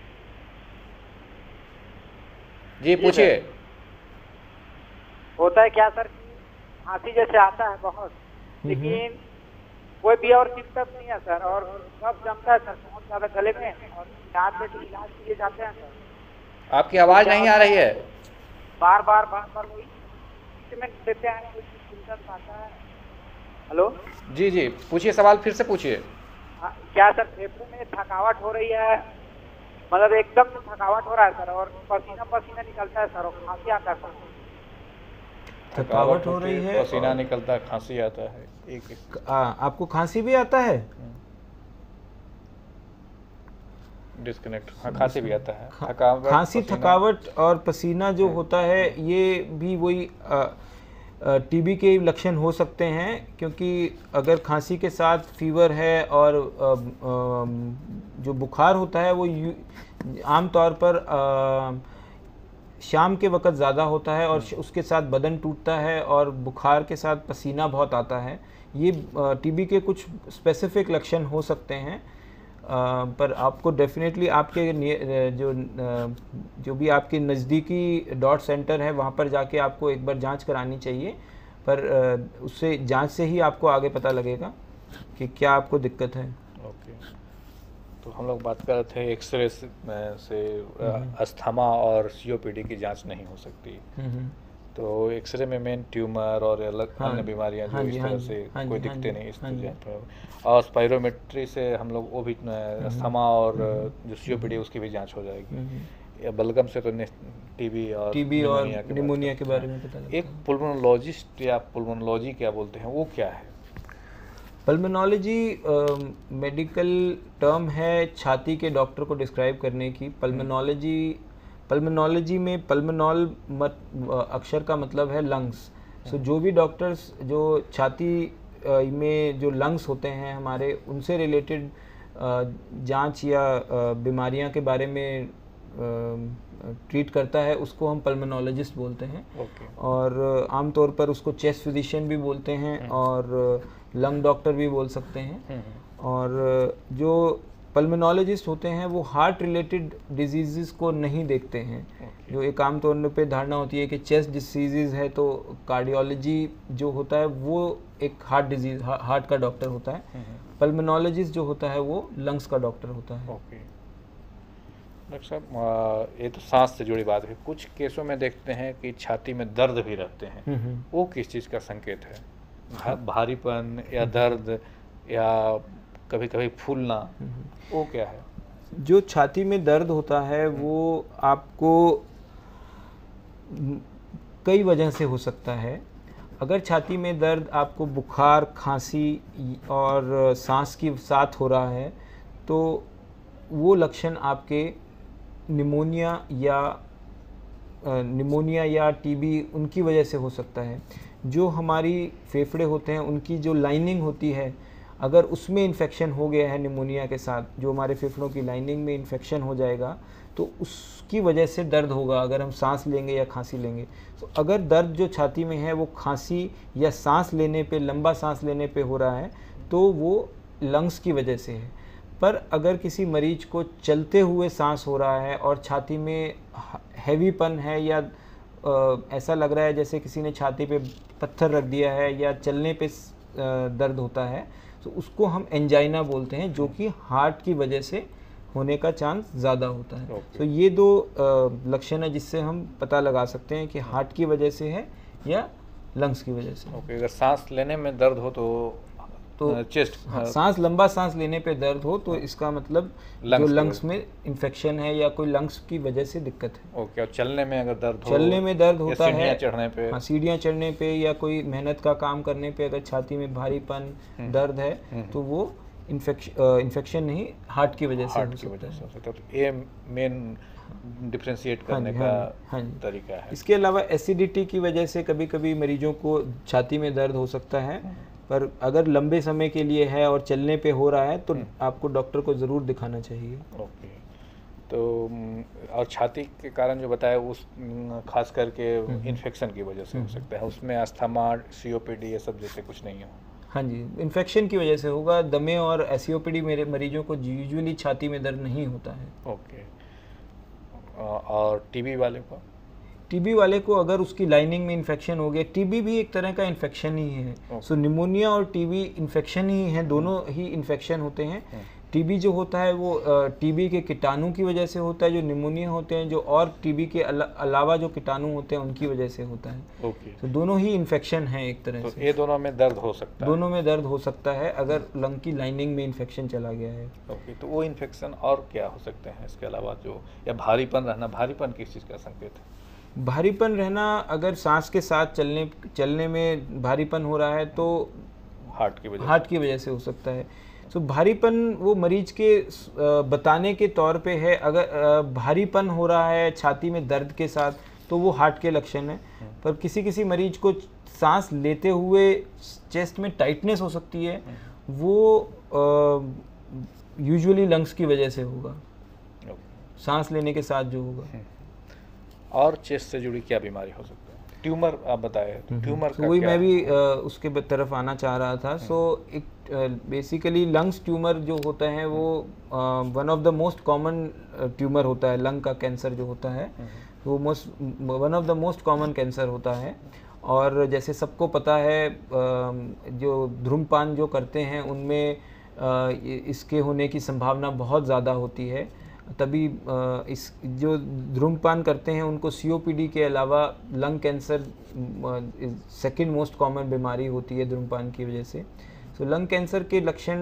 जी पूछिए। होता है क्या सर कि खांसी जैसे आता है बहुत, लेकिन कोई भी और सिम्टम नहीं है सर, और कब जमता है सर बहुत ज़्यादा गले में, और इलाज में तो इलाज के लिए जाते हैं सर। आपकी आवाज़ नहीं आ रही है। बार बार बार बार वही ट्रीटमेंट देते हैं, कोई सिम्टम्स आता है। हेलो जी जी पूछिए, सवाल फिर से पूछिए। हाँ, क्या सर फेफड़े में थकावट हो रही है, मतलब एकदम से थकावट हो रहा है सर, और पसीना पसीना निकलता है सर, और खांसी आता है सर। थकावट हो रही है, पसीना और- निकलता है, खांसी आता है। एक एक आ, आपको खांसी भी आता है? डिस्कनेक्ट। हाँ खांसी भी आता है, खा- थकावट, खांसी, पसीना। थकावट और पसीना जो होता है, ये भी वही टीबी के लक्षण हो सकते हैं, क्योंकि अगर खांसी के साथ फीवर है और अ, अ, जो बुखार होता है वो यू- आमतौर पर अ, शाम के वक्त ज़्यादा होता है, और श- उसके साथ बदन टूटता है, और बुखार के साथ पसीना बहुत आता है। ये टीबी के कुछ स्पेसिफिक लक्षण हो सकते हैं, अ, पर आपको डेफिनेटली आपके नि- जो अ, जो भी आपके नज़दीकी डॉट सेंटर है वहाँ पर जाके आपको एक बार जांच करानी चाहिए, पर अ, उससे जांच से ही आपको आगे पता लगेगा कि क्या आपको दिक्कत है। ओके, तो हम लोग बात कर रहे थे एक्सरे से, से अस्थमा और सीओपीडी की जांच नहीं हो सकती, तो एक्सरे में मेन ट्यूमर और अलग हाँ, अन्य बीमारियां जो हाँ इस जी, तरह हाँ जी, से हाँ कोई जी, हाँ दिखते जी, नहीं इस हाँ जी। वजह पर, और स्पायरोमेट्री से हम लोग वो भी अस्थमा और जो सीओपीडी उसकी भी जांच हो जाएगी। या बलगम से तो टीबी और टीबी और निमोनिया के निमोनिया बात के करते बारे हैं। में पता लगता एक है। पुल्मोनोलॉजिस्ट या पुल्मोनोलॉजी क्या बोलते हैं, वो क्या है? पल्मोनोलॉजी मेडिकल टर्म है छाती के डॉक्टर को डिस्क्राइब करने की। पल्मोनोलॉजी पल्मोनोलॉजी में पल्मोनॉल मत अक्षर का मतलब है लंग्स। सो जो भी डॉक्टर्स जो छाती अ, में जो लंग्स होते हैं हमारे, उनसे रिलेटेड जांच या अ, बीमारियां के बारे में ट्रीट करता है, उसको हम पल्मोनोलॉजिस्ट बोलते हैं। ओके। और आमतौर पर उसको चेस्ट फिजिशियन भी बोलते हैं, और लंग डॉक्टर भी बोल सकते हैं। और जो पल्मोनोलॉजिस्ट होते हैं वो हार्ट रिलेटेड डिजीज़ को नहीं देखते हैं। जो एक आम तौर पे धारणा होती है कि चेस्ट डिजीज़ है तो कार्डियोलॉजी जो होता है वो एक हार्ट डिजीज़ हार्ट का डॉक्टर होता है। पल्मोनोलॉजिस्ट जो होता है वो लंग्स का डॉक्टर होता है। ओके डॉक्टर साहब, आ, ये तो सांस से जुड़ी बात है। कुछ केसों में देखते हैं कि छाती में दर्द भी रहते हैं, वो किस चीज़ का संकेत है? भा, भारीपन या दर्द या कभी कभी फूलना, वो क्या है? जो छाती में दर्द होता है वो आपको कई वजह से हो सकता है। अगर छाती में दर्द आपको बुखार, खांसी और सांस के साथ हो रहा है तो वो लक्षण आपके निमोनिया या निमोनिया या टीबी उनकी वजह से हो सकता है। जो हमारी फेफड़े होते हैं उनकी जो लाइनिंग होती है, अगर उसमें इन्फेक्शन हो गया है निमोनिया के साथ, जो हमारे फेफड़ों की लाइनिंग में इन्फेक्शन हो जाएगा तो उसकी वजह से दर्द होगा अगर हम सांस लेंगे या खांसी लेंगे। तो अगर दर्द जो छाती में है वो खांसी या सांस लेने पे, लंबा सांस लेने पे हो रहा है तो वो लंग्स की वजह से है। पर अगर किसी मरीज को चलते हुए सांस हो रहा है और छाती में हैवीपन है या आ, ऐसा लग रहा है जैसे किसी ने छाती पे पत्थर रख दिया है या चलने पे आ, दर्द होता है, तो उसको हम एंजाइना बोलते हैं, जो कि हार्ट की वजह से होने का चांस ज़्यादा होता है। Okay. तो ये दो आ, लक्षण है जिससे हम पता लगा सकते हैं कि हार्ट की वजह से है या लंग्स की वजह से। ओके okay, अगर सांस लेने में दर्द हो तो तो चेस्ट, हाँ, सांस लंबा सांस लेने पे दर्द हो तो इसका मतलब जो लंग्स में इन्फेक्शन है या कोई लंग्स की वजह से दिक्कत है। ओके, और चलने में अगर दर्द हो, चलने में दर्द होता है, सीढ़ियाँ चढ़ने पे, हाँ सीढ़ियाँ चढ़ने पे या कोई मेहनत का काम करने पे अगर छाती में भारीपन दर्द है तो वो इन्फेक्शन इन्फेक्शन नहीं, हार्ट की वजह से हार्ट हो की सकता वजह है। से हो सकता है। तो ये मेन डिफरेंशिएट हाँ करने जी, का हाँ जी, हाँ जी। तरीका है। इसके अलावा एसिडिटी की वजह से कभी कभी मरीजों को छाती में दर्द हो सकता है, पर अगर लंबे समय के लिए है और चलने पे हो रहा है तो आपको डॉक्टर को ज़रूर दिखाना चाहिए। ओके। तो म, और छाती के कारण जो बताया उस म, खास करके इन्फेक्शन की वजह से हो सकता है, उसमें अस्थमा, सीओपीडी ये सब जैसे कुछ नहीं हो? हाँ जी, इन्फेक्शन की वजह से होगा। दमे और एसईओपीडी मेरे मरीजों को यूजुअली छाती में दर्द नहीं होता है। ओके। और टीबी वाले को? टीबी वाले को अगर उसकी लाइनिंग में इन्फेक्शन हो गया, टीबी भी एक तरह का इन्फेक्शन ही है। सो निमोनिया और टीबी इन्फेक्शन ही है, दोनों ही इन्फेक्शन होते हैं। टीबी जो होता है वो टीबी के कीटाणु की वजह से होता है, जो निमोनिया होते हैं जो और टीबी के अला, अलावा जो कीटाणु होते हैं उनकी वजह से होता है। ओके। तो दोनों ही इन्फेक्शन है एक तरह तो से। ये दोनों में दर्द हो सकता है? दोनों में दर्द हो सकता है अगर लंग की लाइनिंग में इन्फेक्शन चला गया है। ओके। तो वो इन्फेक्शन और क्या हो सकते हैं इसके अलावा, जो या भारीपन रहना? भारीपन किस चीज़ का संकेत है? भारीपन रहना, अगर सांस के साथ चलने चलने में भारीपन हो रहा है तो हार्ट की वजह हार्ट की वजह से हो सकता है। सो so, भारीपन वो मरीज के बताने के तौर पे है। अगर भारीपन हो रहा है छाती में दर्द के साथ तो वो हार्ट के लक्षण है। पर किसी किसी मरीज को सांस लेते हुए चेस्ट में टाइटनेस हो सकती है, वो यूजुअली लंग्स की वजह से होगा, सांस लेने के साथ जो होगा। और चेस्ट से जुड़ी क्या बीमारी हो सकती है? ट्यूमर आप बताए, तो ट्यूमर तो का वही क्या? मैं भी आ, उसके ब- तरफ आना चाह रहा था। सो एक बेसिकली लंग्स ट्यूमर जो होता है वो one of the most common tumour होता है। लंग का कैंसर जो होता है वो most one of the most common cancer होता है। और जैसे सबको पता है, आ, जो धूम्रपान जो करते हैं उनमें आ, इसके होने की संभावना बहुत ज़्यादा होती है। तभी इस जो धूम्रपान करते हैं उनको सीओपीडी के अलावा lung cancer second most common बीमारी होती है धूम्रपान की वजह से। सो लंग कैंसर के लक्षण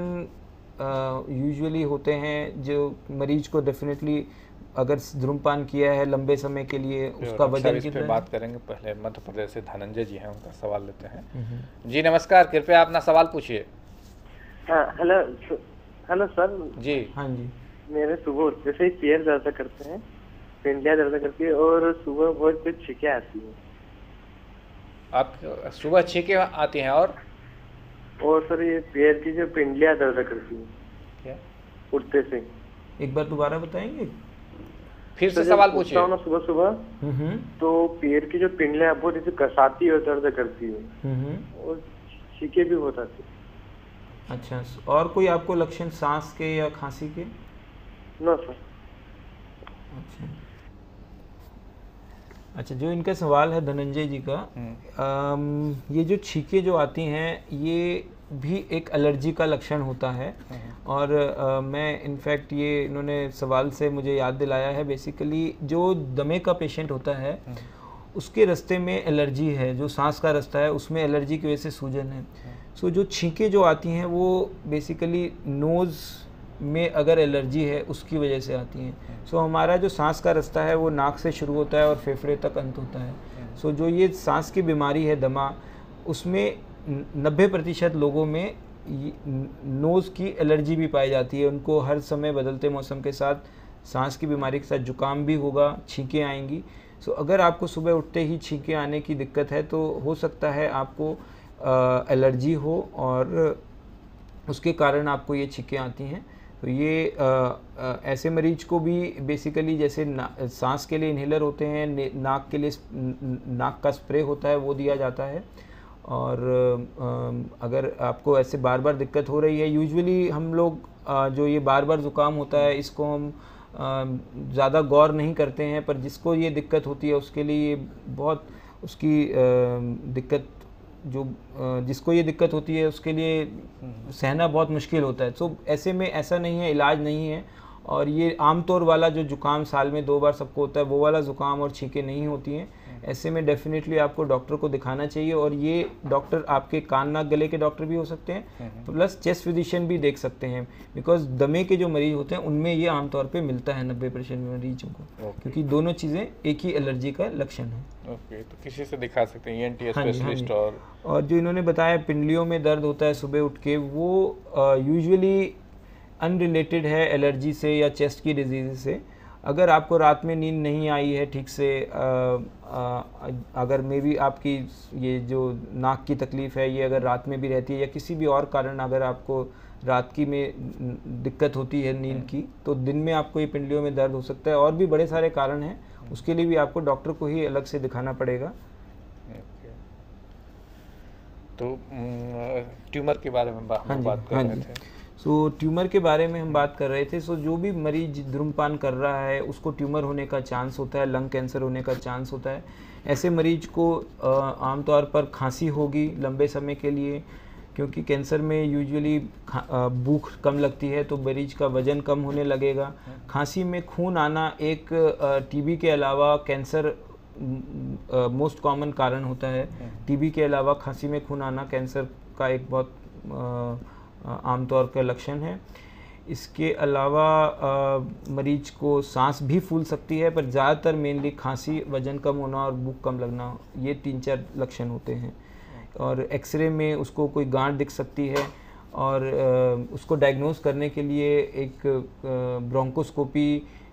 यूजुअली होते हैं जो मरीज को डेफिनेटली, अगर धूम्रपान किया है लंबे समय के लिए, उसका वजन इस पे कितना बात करेंगे। पहले मध्य प्रदेश से धनंजय जी हैं, उनका सवाल लेते हैं। जी नमस्कार, कृपया अपना सवाल पूछिए। हाँ हेलो हेलो सर जी। हाँ जी। मेरे सुबह उठते से ही पैर दर्द करते हैं, पिंडलियाँ दर्द करती है और सुबह बहुत कुछ छींकें आती हैं। आप सुबह छींकें आती हैं और और सर ये पैर की जो पिंडलियाँ दर्द करती हैं क्या? उठते से। एक बार दोबारा बताएंगे? फिर से तो सवाल जब पूछिए। उठता हूँ ना सुबह सुबह, हम्म तो पैर की जो पिंडलियाँ बहुत ऐसे कसाती और दर्द करती है हम्म और छींकें भी बहुत आती है। अच्छा, और कोई आपको लक्षण सांस के या खांसी के? No sir. अच्छा अच्छा, जो इनका सवाल है धनंजय जी का, अम, ये जो छींकें जो आती हैं ये भी एक एलर्जी का लक्षण होता है। और अ, मैं इनफैक्ट ये इन्होंने सवाल से मुझे याद दिलाया है। बेसिकली जो दमे का पेशेंट होता है उसके रास्ते में एलर्जी है, जो सांस का रास्ता है उसमें एलर्जी की वजह से सूजन है। सो so, जो छींकें जो आती हैं वो बेसिकली नोज़ में अगर एलर्जी है उसकी वजह से आती हैं। सो so, हमारा जो सांस का रास्ता है वो नाक से शुरू होता है और फेफड़े तक अंत होता है। सो so, जो ये सांस की बीमारी है दमा, उसमें नब्बे प्रतिशत लोगों में नोज़ की एलर्जी भी पाई जाती है। उनको हर समय बदलते मौसम के साथ सांस की बीमारी के साथ जुकाम भी होगा, छींकें आएंगी। सो so, अगर आपको सुबह उठते ही छींकें आने की दिक्कत है तो हो सकता है आपको एलर्जी हो और उसके कारण आपको ये छींकें आती हैं। तो ये आ, आ, ऐसे मरीज को भी बेसिकली जैसे सांस के लिए इन्हेलर होते हैं, नाक के लिए नाक का स्प्रे होता है वो दिया जाता है। और आ, अगर आपको ऐसे बार बार दिक्कत हो रही है, यूजुअली हम लोग आ, जो ये बार बार ज़ुकाम होता है इसको हम ज़्यादा गौर नहीं करते हैं, पर जिसको ये दिक्कत होती है उसके लिए ये बहुत उसकी आ, दिक्कत जो जिसको ये दिक्कत होती है उसके लिए सहना बहुत मुश्किल होता है। तो ऐसे में ऐसा नहीं है, इलाज नहीं है। और ये आमतौर वाला जो जुकाम साल में दो बार सबको होता है वो वाला जुकाम और छींकें नहीं होती हैं। ऐसे में डेफिनेटली आपको डॉक्टर को दिखाना चाहिए। और ये डॉक्टर आपके कान नाक गले के डॉक्टर भी हो सकते हैं, प्लस चेस्ट फिजिशियन भी देख सकते हैं, बिकॉज दमे के जो मरीज होते हैं उनमें ये आमतौर पे मिलता है नब्बे परसेंट मरीजों को, क्योंकि दोनों चीज़ें एक ही एलर्जी का लक्षण है। ओके, तो किसी से दिखा सकते हैं, ईएनटी हाँ जी, हाँ स्पेशलिस्ट। जी। और और जो इन्होंने बताया पिंडलियों में दर्द होता है सुबह उठ के, वो यूजुअली अनरिलेटेड है एलर्जी से या चेस्ट की डिजीज से। अगर आपको रात में नींद नहीं आई है ठीक से, आ, आ, अगर मे बी आपकी ये जो नाक की तकलीफ़ है ये अगर रात में भी रहती है या किसी भी और कारण अगर आपको रात की में दिक्कत होती है नींद की, तो दिन में आपको ये पिंडलियों में दर्द हो सकता है। और भी बड़े सारे कारण हैं, उसके लिए भी आपको डॉक्टर को ही अलग से दिखाना पड़ेगा। तो ट्यूमर के बारे में बा, हाँ बात कर हाँ रहे थे। सो ट्यूमर के बारे में हम बात कर रहे थे। सो जो भी मरीज धूम्रपान कर रहा है उसको ट्यूमर होने का चांस होता है, लंग कैंसर होने का चांस होता है। ऐसे मरीज को आमतौर पर खांसी होगी लंबे समय के लिए, क्योंकि कैंसर में यूजुअली भूख कम लगती है तो मरीज का वज़न कम होने लगेगा। खांसी में खून आना एक टीबी के अलावा कैंसर मोस्ट कॉमन कारण होता है। टीबी के अलावा खांसी में खून आना कैंसर का एक बहुत आमतौर का लक्षण है। इसके अलावा आ, मरीज को सांस भी फूल सकती है, पर ज़्यादातर मेनली खांसी, वज़न कम होना और भूख कम लगना, ये तीन चार लक्षण होते हैं। और एक्सरे में उसको कोई गांठ दिख सकती है और आ, उसको डायग्नोस करने के लिए एक ब्रोंकोस्कोपी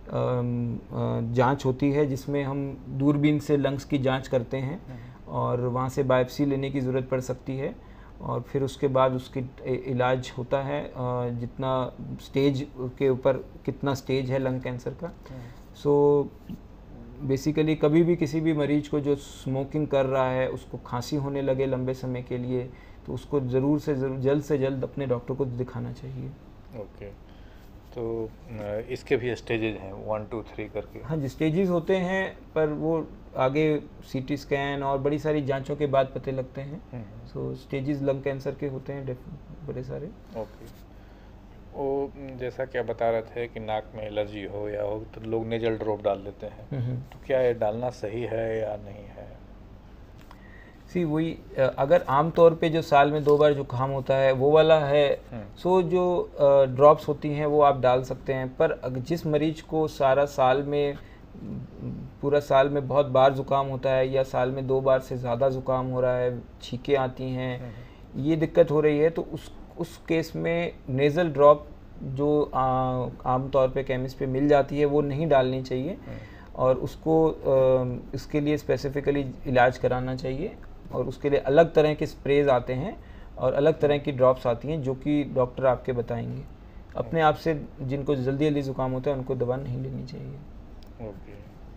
जांच होती है जिसमें हम दूरबीन से लंग्स की जांच करते हैं और वहाँ से बायोप्सी लेने की ज़रूरत पड़ सकती है। और फिर उसके बाद उसकी इलाज होता है, जितना स्टेज के ऊपर कितना स्टेज है लंग कैंसर का। सो बेसिकली कभी भी किसी भी मरीज को जो स्मोकिंग कर रहा है उसको खांसी होने लगे लंबे समय के लिए, तो उसको ज़रूर से ज़रूर जल्द से जल्द अपने डॉक्टर को दिखाना चाहिए। ओके, तो इसके भी स्टेजेस हैं वन टू थ्री करके? हाँ जी, स्टेजेस होते हैं, पर वो आगे सीटी स्कैन और बड़ी सारी जांचों के बाद पते लगते हैं। सो स्टेजेस लंग कैंसर के होते हैं बड़े सारे। ओके, वो जैसा कि आप बता रहे थे कि नाक में एलर्जी हो या हो तो लोग नेजल ड्रॉप डाल देते हैं, तो क्या ये डालना सही है या नहीं है? सी वही, अगर आम तौर पे जो साल में दो बार जुकाम होता है वो वाला है, सो जो ड्रॉप्स होती हैं वो आप डाल सकते हैं। पर अगर जिस मरीज को सारा साल में पूरा साल में बहुत बार ज़ुकाम होता है या साल में दो बार से ज़्यादा ज़ुकाम हो रहा है, छींकें आती हैं, ये दिक्कत हो रही है, तो उस उस केस में नेज़ल ड्रॉप जो आम तौर पे केमिस्ट पे मिल जाती है वो नहीं डालनी चाहिए और उसको आ, इसके लिए स्पेसिफिकली इलाज कराना चाहिए। और उसके लिए अलग तरह के स्प्रेज आते हैं और अलग तरह की ड्रॉप्स आती हैं जो कि डॉक्टर आपके बताएंगे। अपने आप से जिनको जल्दी जल्दी ज़ुकाम होता है उनको दवा नहीं लेनी चाहिए। ओके,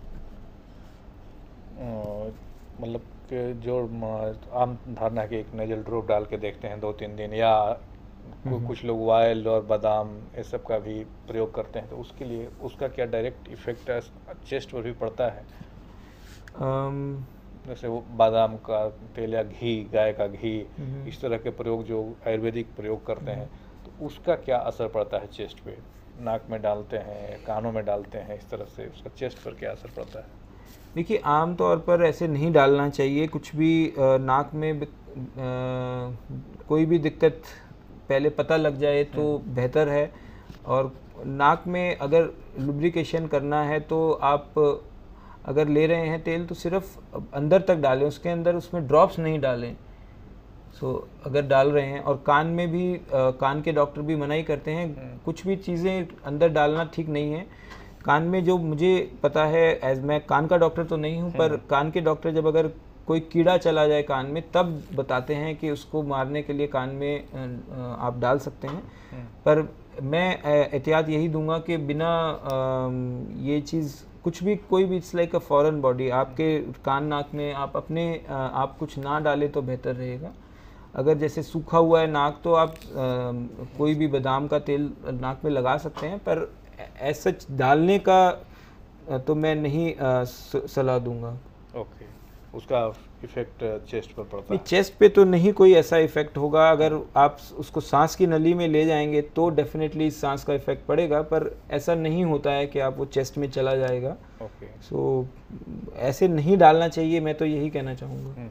मतलब कि जो आम धारणा है कि एक नेजल ड्रॉप डाल के देखते हैं दो तीन दिन, या कुछ लोग वायल और बादाम ये सब का भी प्रयोग करते हैं, तो उसके लिए उसका क्या डायरेक्ट इफेक्ट चेस्ट पर भी पड़ता है? um, जैसे वो बादाम का तेल या घी, गाय का घी, इस तरह के प्रयोग जो आयुर्वेदिक प्रयोग करते हैं, तो उसका क्या असर पड़ता है चेस्ट पे? नाक में डालते हैं, कानों में डालते हैं, इस तरह से उसका चेस्ट पर क्या असर पड़ता है? देखिए, आम तौर पर ऐसे नहीं डालना चाहिए कुछ भी। नाक में आ, कोई भी दिक्कत पहले पता लग जाए तो बेहतर है। और नाक में अगर लुब्रिकेशन करना है तो आप अगर ले रहे हैं तेल तो सिर्फ अंदर तक डालें, उसके अंदर उसमें ड्रॉप्स नहीं डालें। सो so, अगर डाल रहे हैं, और कान में भी आ, कान के डॉक्टर भी मना ही करते हैं, कुछ भी चीज़ें अंदर डालना ठीक नहीं है। कान में जो मुझे पता है, एज मैं कान का डॉक्टर तो नहीं हूँ, पर कान के डॉक्टर जब अगर कोई कीड़ा चला जाए कान में तब बताते हैं कि उसको मारने के लिए कान में आप डाल सकते हैं। पर मैं एहतियात यही दूंगा कि बिना ये चीज़ कुछ भी, कोई भी, it's like a foreign body, आपके कान नाक में आप अपने आप कुछ ना डालें तो बेहतर रहेगा। अगर जैसे सूखा हुआ है नाक तो आप आ, कोई भी बादाम का तेल नाक में लगा सकते हैं, पर ऐसा डालने का तो मैं नहीं सलाह दूंगा। ओके, उसका इफेक्ट चेस्ट पर पड़ता है? चेस्ट पे तो नहीं कोई ऐसा इफेक्ट होगा। अगर आप उसको सांस की नली में ले जाएंगे तो डेफिनेटली सांस का इफेक्ट पड़ेगा, पर ऐसा नहीं होता है कि आप वो चेस्ट में चला जाएगा। ओके, सो ऐसे नहीं डालना चाहिए, मैं तो यही कहना चाहूँगा।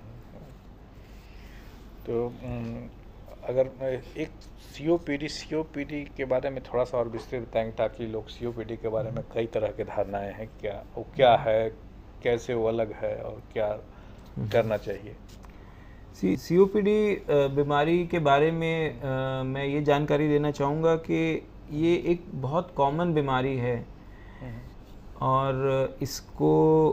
तो अगर एक सीओपीडी सीओपीडी के बारे में थोड़ा सा और विस्तृत बताएंगे, ताकि लोग सीओपीडी के बारे में कई तरह के धारणाएं हैं, क्या वो क्या है, कैसे वो अलग है और क्या करना चाहिए? सी सीओपीडी बीमारी के बारे में आ, मैं ये जानकारी देना चाहूँगा कि ये एक बहुत कॉमन बीमारी है और इसको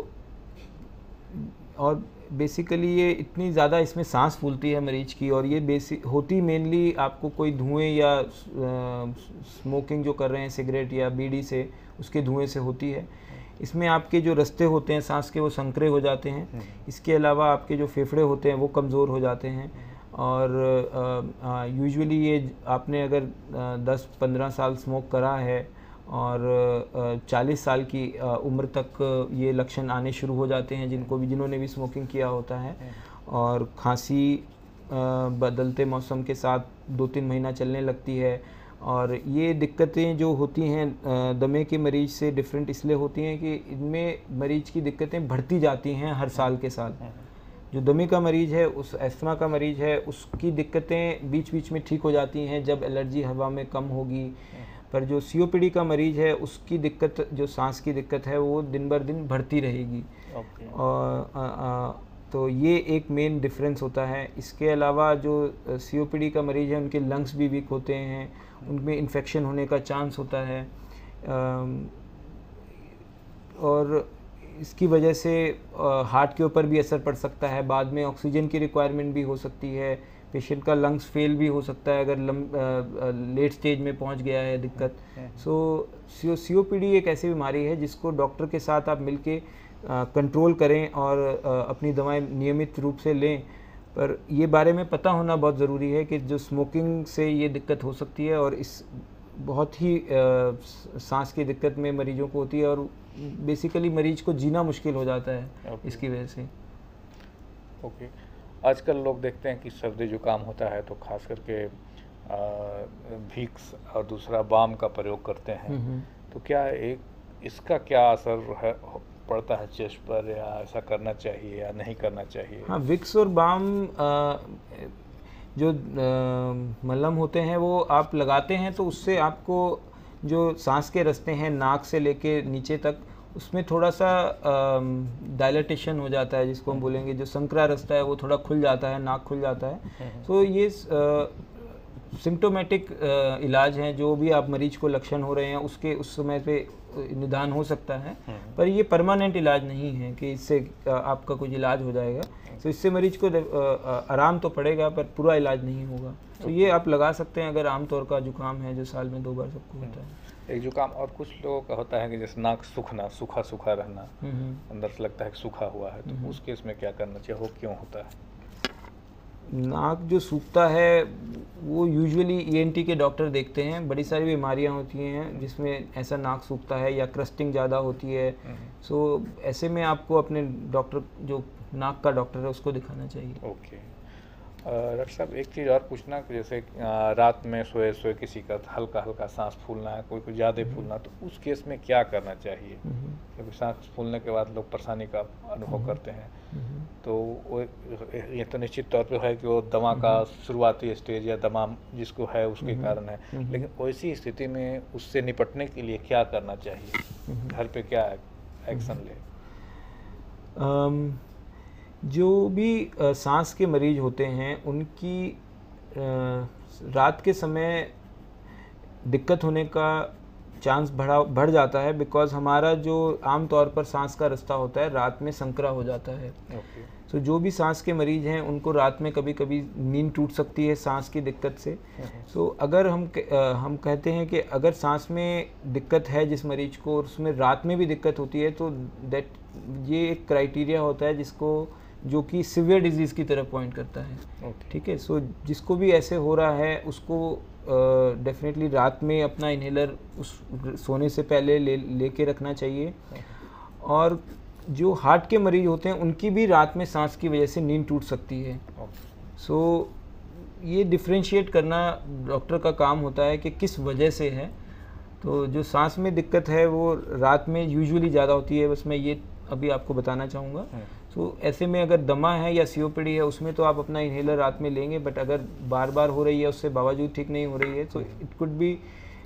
और बेसिकली ये इतनी ज़्यादा इसमें सांस फूलती है मरीज की, और ये बेसिक होती मेनली आपको कोई धुएं या स्मोकिंग जो कर रहे हैं सिगरेट या बीड़ी से, उसके धुएं से होती है। इसमें आपके जो रास्ते होते हैं सांस के वो संकरे हो जाते हैं। इसके अलावा आपके जो फेफड़े होते हैं वो कमज़ोर हो जाते हैं। और यूजुअली ये आपने अगर दस पंद्रह साल स्मोक करा है और चालीस साल की उम्र तक ये लक्षण आने शुरू हो जाते हैं जिनको भी जिन्होंने भी स्मोकिंग किया होता है। और खांसी बदलते मौसम के साथ दो तीन महीना चलने लगती है। और ये दिक्कतें जो होती हैं दमे के मरीज से डिफरेंट इसलिए होती हैं कि इनमें मरीज की दिक्कतें बढ़ती जाती हैं हर साल के साल। जो दमे का मरीज़ है, उस एस्थमा का मरीज़ है, उसकी दिक्कतें बीच बीच में ठीक हो जाती हैं जब एलर्जी हवा में कम होगी। पर जो सीओपीडी का मरीज़ है उसकी दिक्कत, जो सांस की दिक्कत है, वो दिन बर दिन बढ़ती रहेगी। okay. और आ, आ, तो ये एक मेन डिफरेंस होता है। इसके अलावा जो सीओपीडी का मरीज़ है उनके लंग्स भी वीक होते हैं, उनमें इन्फेक्शन होने का चांस होता है। और इसकी वजह से हार्ट के ऊपर भी असर पड़ सकता है। बाद में ऑक्सीजन की रिक्वायरमेंट भी हो सकती है, पेशेंट का लंग्स फेल भी हो सकता है अगर लम, लेट स्टेज में पहुंच गया है दिक्कत। सो सीओपीडी एक ऐसी बीमारी है जिसको डॉक्टर के साथ आप मिलके कंट्रोल करें और आ, अपनी दवाएं नियमित रूप से लें। पर ये बारे में पता होना बहुत ज़रूरी है कि जो स्मोकिंग से ये दिक्कत हो सकती है और इस बहुत ही सांस की दिक्कत में मरीजों को होती है और बेसिकली मरीज को जीना मुश्किल हो जाता है okay. इसकी वजह से। Okay okay. आजकल लोग देखते हैं कि सर्दी जुकाम होता है तो खास करके विक्स और दूसरा बाम का प्रयोग करते हैं। तो क्या एक इसका क्या असर है पड़ता है चेस्ट पर, या ऐसा करना चाहिए या नहीं करना चाहिए? हाँ, विक्स और बाम आ, जो मलहम होते हैं वो आप लगाते हैं तो उससे आपको जो सांस के रास्ते हैं नाक से लेके नीचे तक, उसमें थोड़ा सा डायलेटेशन हो जाता है, जिसको हम बोलेंगे जो संकरा रास्ता है वो थोड़ा खुल जाता है, नाक खुल जाता है। तो ये सिम्टोमेटिक इलाज हैं, जो भी आप मरीज को लक्षण हो रहे हैं उसके उस समय पे निदान हो सकता है। पर ये परमानेंट इलाज नहीं है कि इससे आपका कुछ इलाज हो जाएगा। तो इससे मरीज को आराम तो पड़ेगा पर पूरा इलाज नहीं होगा। तो ये आप लगा सकते हैं अगर आमतौर का जुकाम है जो साल में दो बार सबको होता है। एक जुकाम और कुछ लोगों का होता है कि जैसे नाक सूखना, सूखा सूखा रहना, अंदर से लगता है कि सूखा हुआ है, तो उस केस में क्या करना चाहिए, वो क्यों होता है? नाक जो सूखता है वो यूजुअली ईएनटी के डॉक्टर देखते हैं। बड़ी सारी बीमारियां होती हैं जिसमें ऐसा नाक सूखता है या क्रस्टिंग ज़्यादा होती है। सो ऐसे में आपको अपने डॉक्टर, जो नाक का डॉक्टर है, उसको दिखाना चाहिए। ओके डॉक्टर साहब, एक चीज़ और पूछना कि जैसे आ, रात में सोए सोए किसी का हल्का हल्का सांस फूलना है, कोई कोई ज़्यादा फूलना, तो उस केस में क्या करना चाहिए? क्योंकि सांस फूलने के बाद लोग परेशानी का अनुभव करते हैं। तो वो ये तो निश्चित तौर पे है कि वो दमा का शुरुआती स्टेज या दमा जिसको है उसके कारण है, लेकिन वैसी स्थिति में उससे निपटने के लिए क्या करना चाहिए? घर पे क्या एक्शन ले? जो भी आ, सांस के मरीज होते हैं उनकी आ, रात के समय दिक्कत होने का चांस बढ़ा बढ़ जाता है, बिकॉज हमारा जो आम तौर पर सांस का रास्ता होता है रात में संकरा हो जाता है। okay. तो जो भी सांस के मरीज हैं उनको रात में कभी कभी नींद टूट सकती है सांस की दिक्कत से। तो uh-huh. अगर हम आ, हम कहते हैं कि अगर सांस में दिक्कत है जिस मरीज को, उसमें रात में भी दिक्कत होती है, तो दैट ये एक क्राइटेरिया होता है जिसको जो कि सीवियर डिजीज़ की तरफ पॉइंट करता है। ठीक है, सो जिसको भी ऐसे हो रहा है उसको डेफिनेटली uh, रात में अपना इन्हेलर उस सोने से पहले ले लेके रखना चाहिए। और जो हार्ट के मरीज होते हैं उनकी भी रात में सांस की वजह से नींद टूट सकती है। सो so, ये डिफ्रेंशिएट करना डॉक्टर का काम होता है कि किस वजह से है। तो जो सांस में दिक्कत है वो रात में यूजुअली ज़्यादा होती है, बस मैं ये अभी आपको बताना चाहूँगा। तो ऐसे में अगर दमा है या सीओपीडी है उसमें तो आप अपना इन्हेलर रात में लेंगे, बट अगर बार बार हो रही है उससे बावजूद ठीक नहीं हो रही है तो इट कुड बी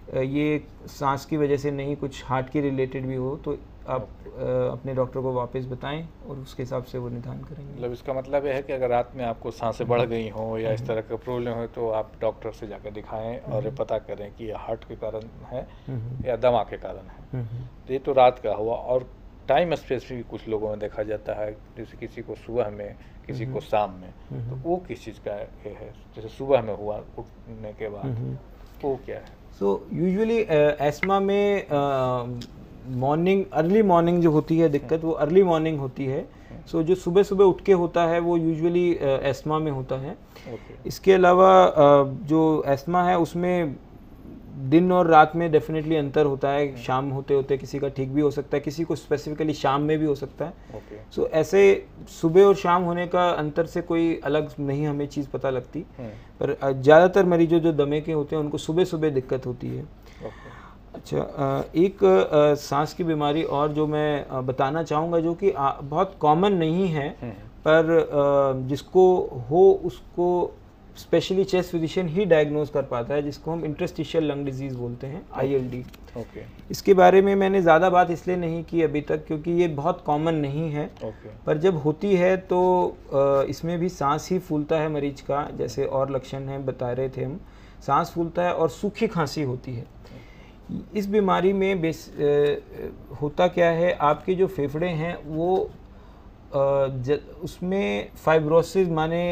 ये सांस की वजह से नहीं, कुछ हार्ट के रिलेटेड भी हो तो आप अपने डॉक्टर को वापस बताएं और उसके हिसाब से वो निदान करेंगे। मतलब इसका मतलब यह है कि अगर रात में आपको सांसें बढ़ गई हों या इस तरह का प्रॉब्लम हो तो आप डॉक्टर से जाकर दिखाएं और ये पता करें कि ये हार्ट के कारण है या दमा के कारण है। तो ये तो रात का हुआ। और टाइम स्पेसिफिक कुछ लोगों में देखा जाता है, जैसे किसी को सुबह में, किसी को शाम में, तो वो किस चीज़ का ये है? जैसे सुबह में हुआ उठने के बाद वो क्या है? सो यूजुअली एस्मा में मॉर्निंग अर्ली मॉर्निंग जो होती है दिक्कत, वो अर्ली मॉर्निंग होती है। सो so, जो सुबह सुबह उठ के होता है वो यूजुअली एस्मा में होता है। okay. इसके अलावा जो एस्मा है उसमें दिन और रात में डेफिनेटली अंतर होता है। शाम होते होते किसी का ठीक भी हो सकता है, किसी को स्पेसिफिकली शाम में भी हो सकता है। So okay. so, ऐसे सुबह और शाम होने का अंतर से कोई अलग नहीं हमें चीज़ पता लगती, पर ज़्यादातर मरीजों जो दमे के होते हैं उनको सुबह सुबह दिक्कत होती है। okay. अच्छा, एक सांस की बीमारी और जो मैं बताना चाहूँगा जो कि बहुत कॉमन नहीं है, पर जिसको हो उसको स्पेशली चेस्ट फिजिशियन ही डायग्नोज कर पाता है, जिसको हम इंटरस्टिशियल लंग डिजीज़ बोलते हैं, आई एल डी। ओके। इसके बारे में मैंने ज़्यादा बात इसलिए नहीं की अभी तक क्योंकि ये बहुत कॉमन नहीं है। okay. पर जब होती है तो इसमें भी सांस ही फूलता है मरीज का, जैसे और लक्षण हैं बता रहे थे हम, सांस फूलता है और सूखी खांसी होती है। इस बीमारी में बेस ए, होता क्या है, आपके जो फेफड़े हैं वो ज, उसमें फाइब्रोसिस माने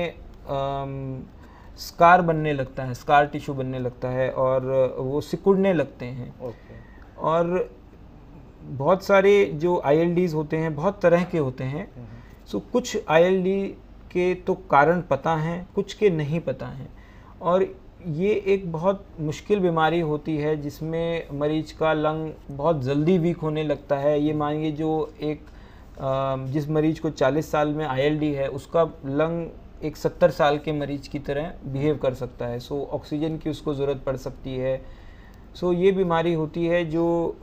स्कार बनने लगता है, स्कार टिश्यू बनने लगता है और वो सिकुड़ने लगते हैं। okay. और बहुत सारे जो आई एल डीज़ होते हैं बहुत तरह के होते हैं। सो कुछ आई एल डी के तो कारण पता हैं, कुछ के नहीं पता हैं, और ये एक बहुत मुश्किल बीमारी होती है जिसमें मरीज का लंग बहुत जल्दी वीक होने लगता है। ये मानिए जो एक जिस मरीज को चालीस साल में आई एल डी है उसका लंग एक सत्तर साल के मरीज की तरह बिहेव कर सकता है। सो ऑक्सीजन की उसको ज़रूरत पड़ सकती है। सो ये बीमारी होती है जो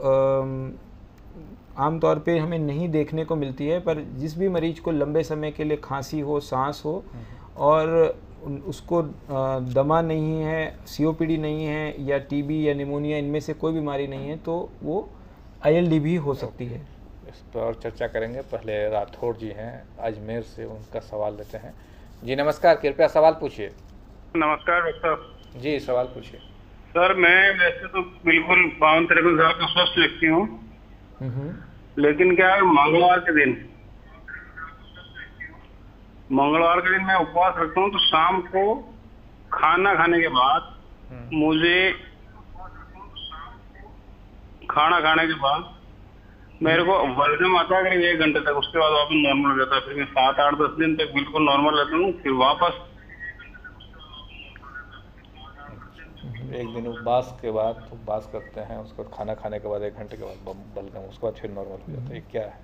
आमतौर पे हमें नहीं देखने को मिलती है, पर जिस भी मरीज को लंबे समय के लिए खांसी हो, सांस हो और उसको दमा नहीं है, सी ओ पी डी नहीं है या टी बी या निमोनिया, इनमें से कोई बीमारी नहीं है, तो वो आई एल डी भी हो सकती है। इस पर और चर्चा करेंगे। पहले राठौड़ जी हैं अजमेर से, उनका सवाल लेते हैं। जी नमस्कार, कृपया सवाल पूछिए। नमस्कार डॉक्टर जी, सवाल पूछिए। सर मैं वैसे तो बिल्कुल बावन तिरपन साल का स्वस्थ व्यक्ति हूँ, लेकिन क्या है मंगलवार के दिन मंगलवार के दिन मैं उपवास रखता हूँ, तो शाम को खाना खाने के बाद मुझे खाना खाने के बाद मेरे को बलगम आता है करीब एक घंटे तक, उसके बाद वापस नॉर्मल हो जाता है। फिर मैं सात आठ दस दिन तक बिल्कुल नॉर्मल रहता हूँ, फिर वापस एक दिन उपवास के बाद उपवास करते हैं, उसके बाद खाना खाने के बाद एक घंटे के बाद बलगम, उसके बाद फिर नॉर्मल हो जाता है। क्या है?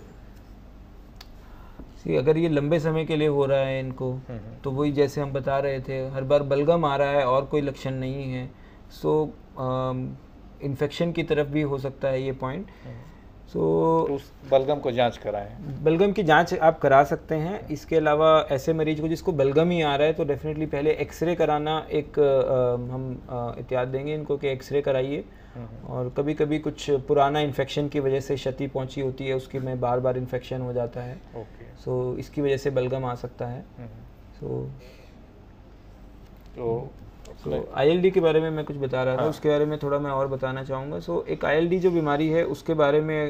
सी अगर ये लंबे समय के लिए हो रहा है इनको, तो वही जैसे हम बता रहे थे, हर बार बलगम आ रहा है और कोई लक्षण नहीं है, सो इन्फेक्शन की तरफ भी हो सकता है ये पॉइंट। सो तो उस बलगम को जांच कराएं। बलगम की जांच आप करा सकते हैं। इसके अलावा ऐसे मरीज को जिसको बलगम ही आ रहा है तो डेफिनेटली पहले एक्सरे कराना एक आ, हम एहतियात देंगे इनको कि एक्सरे कराइए। और कभी कभी कुछ पुराना इन्फेक्शन की वजह से क्षति पहुंची होती है, उसकी में बार बार इन्फेक्शन हो जाता है। ओके। सो इसकी वजह से बलगम आ सकता है। सो तो तो आई एल डी के बारे में मैं कुछ बता रहा था, हाँ। उसके बारे में थोड़ा मैं और बताना चाहूँगा। सो so, एक आई एल डी जो बीमारी है उसके बारे में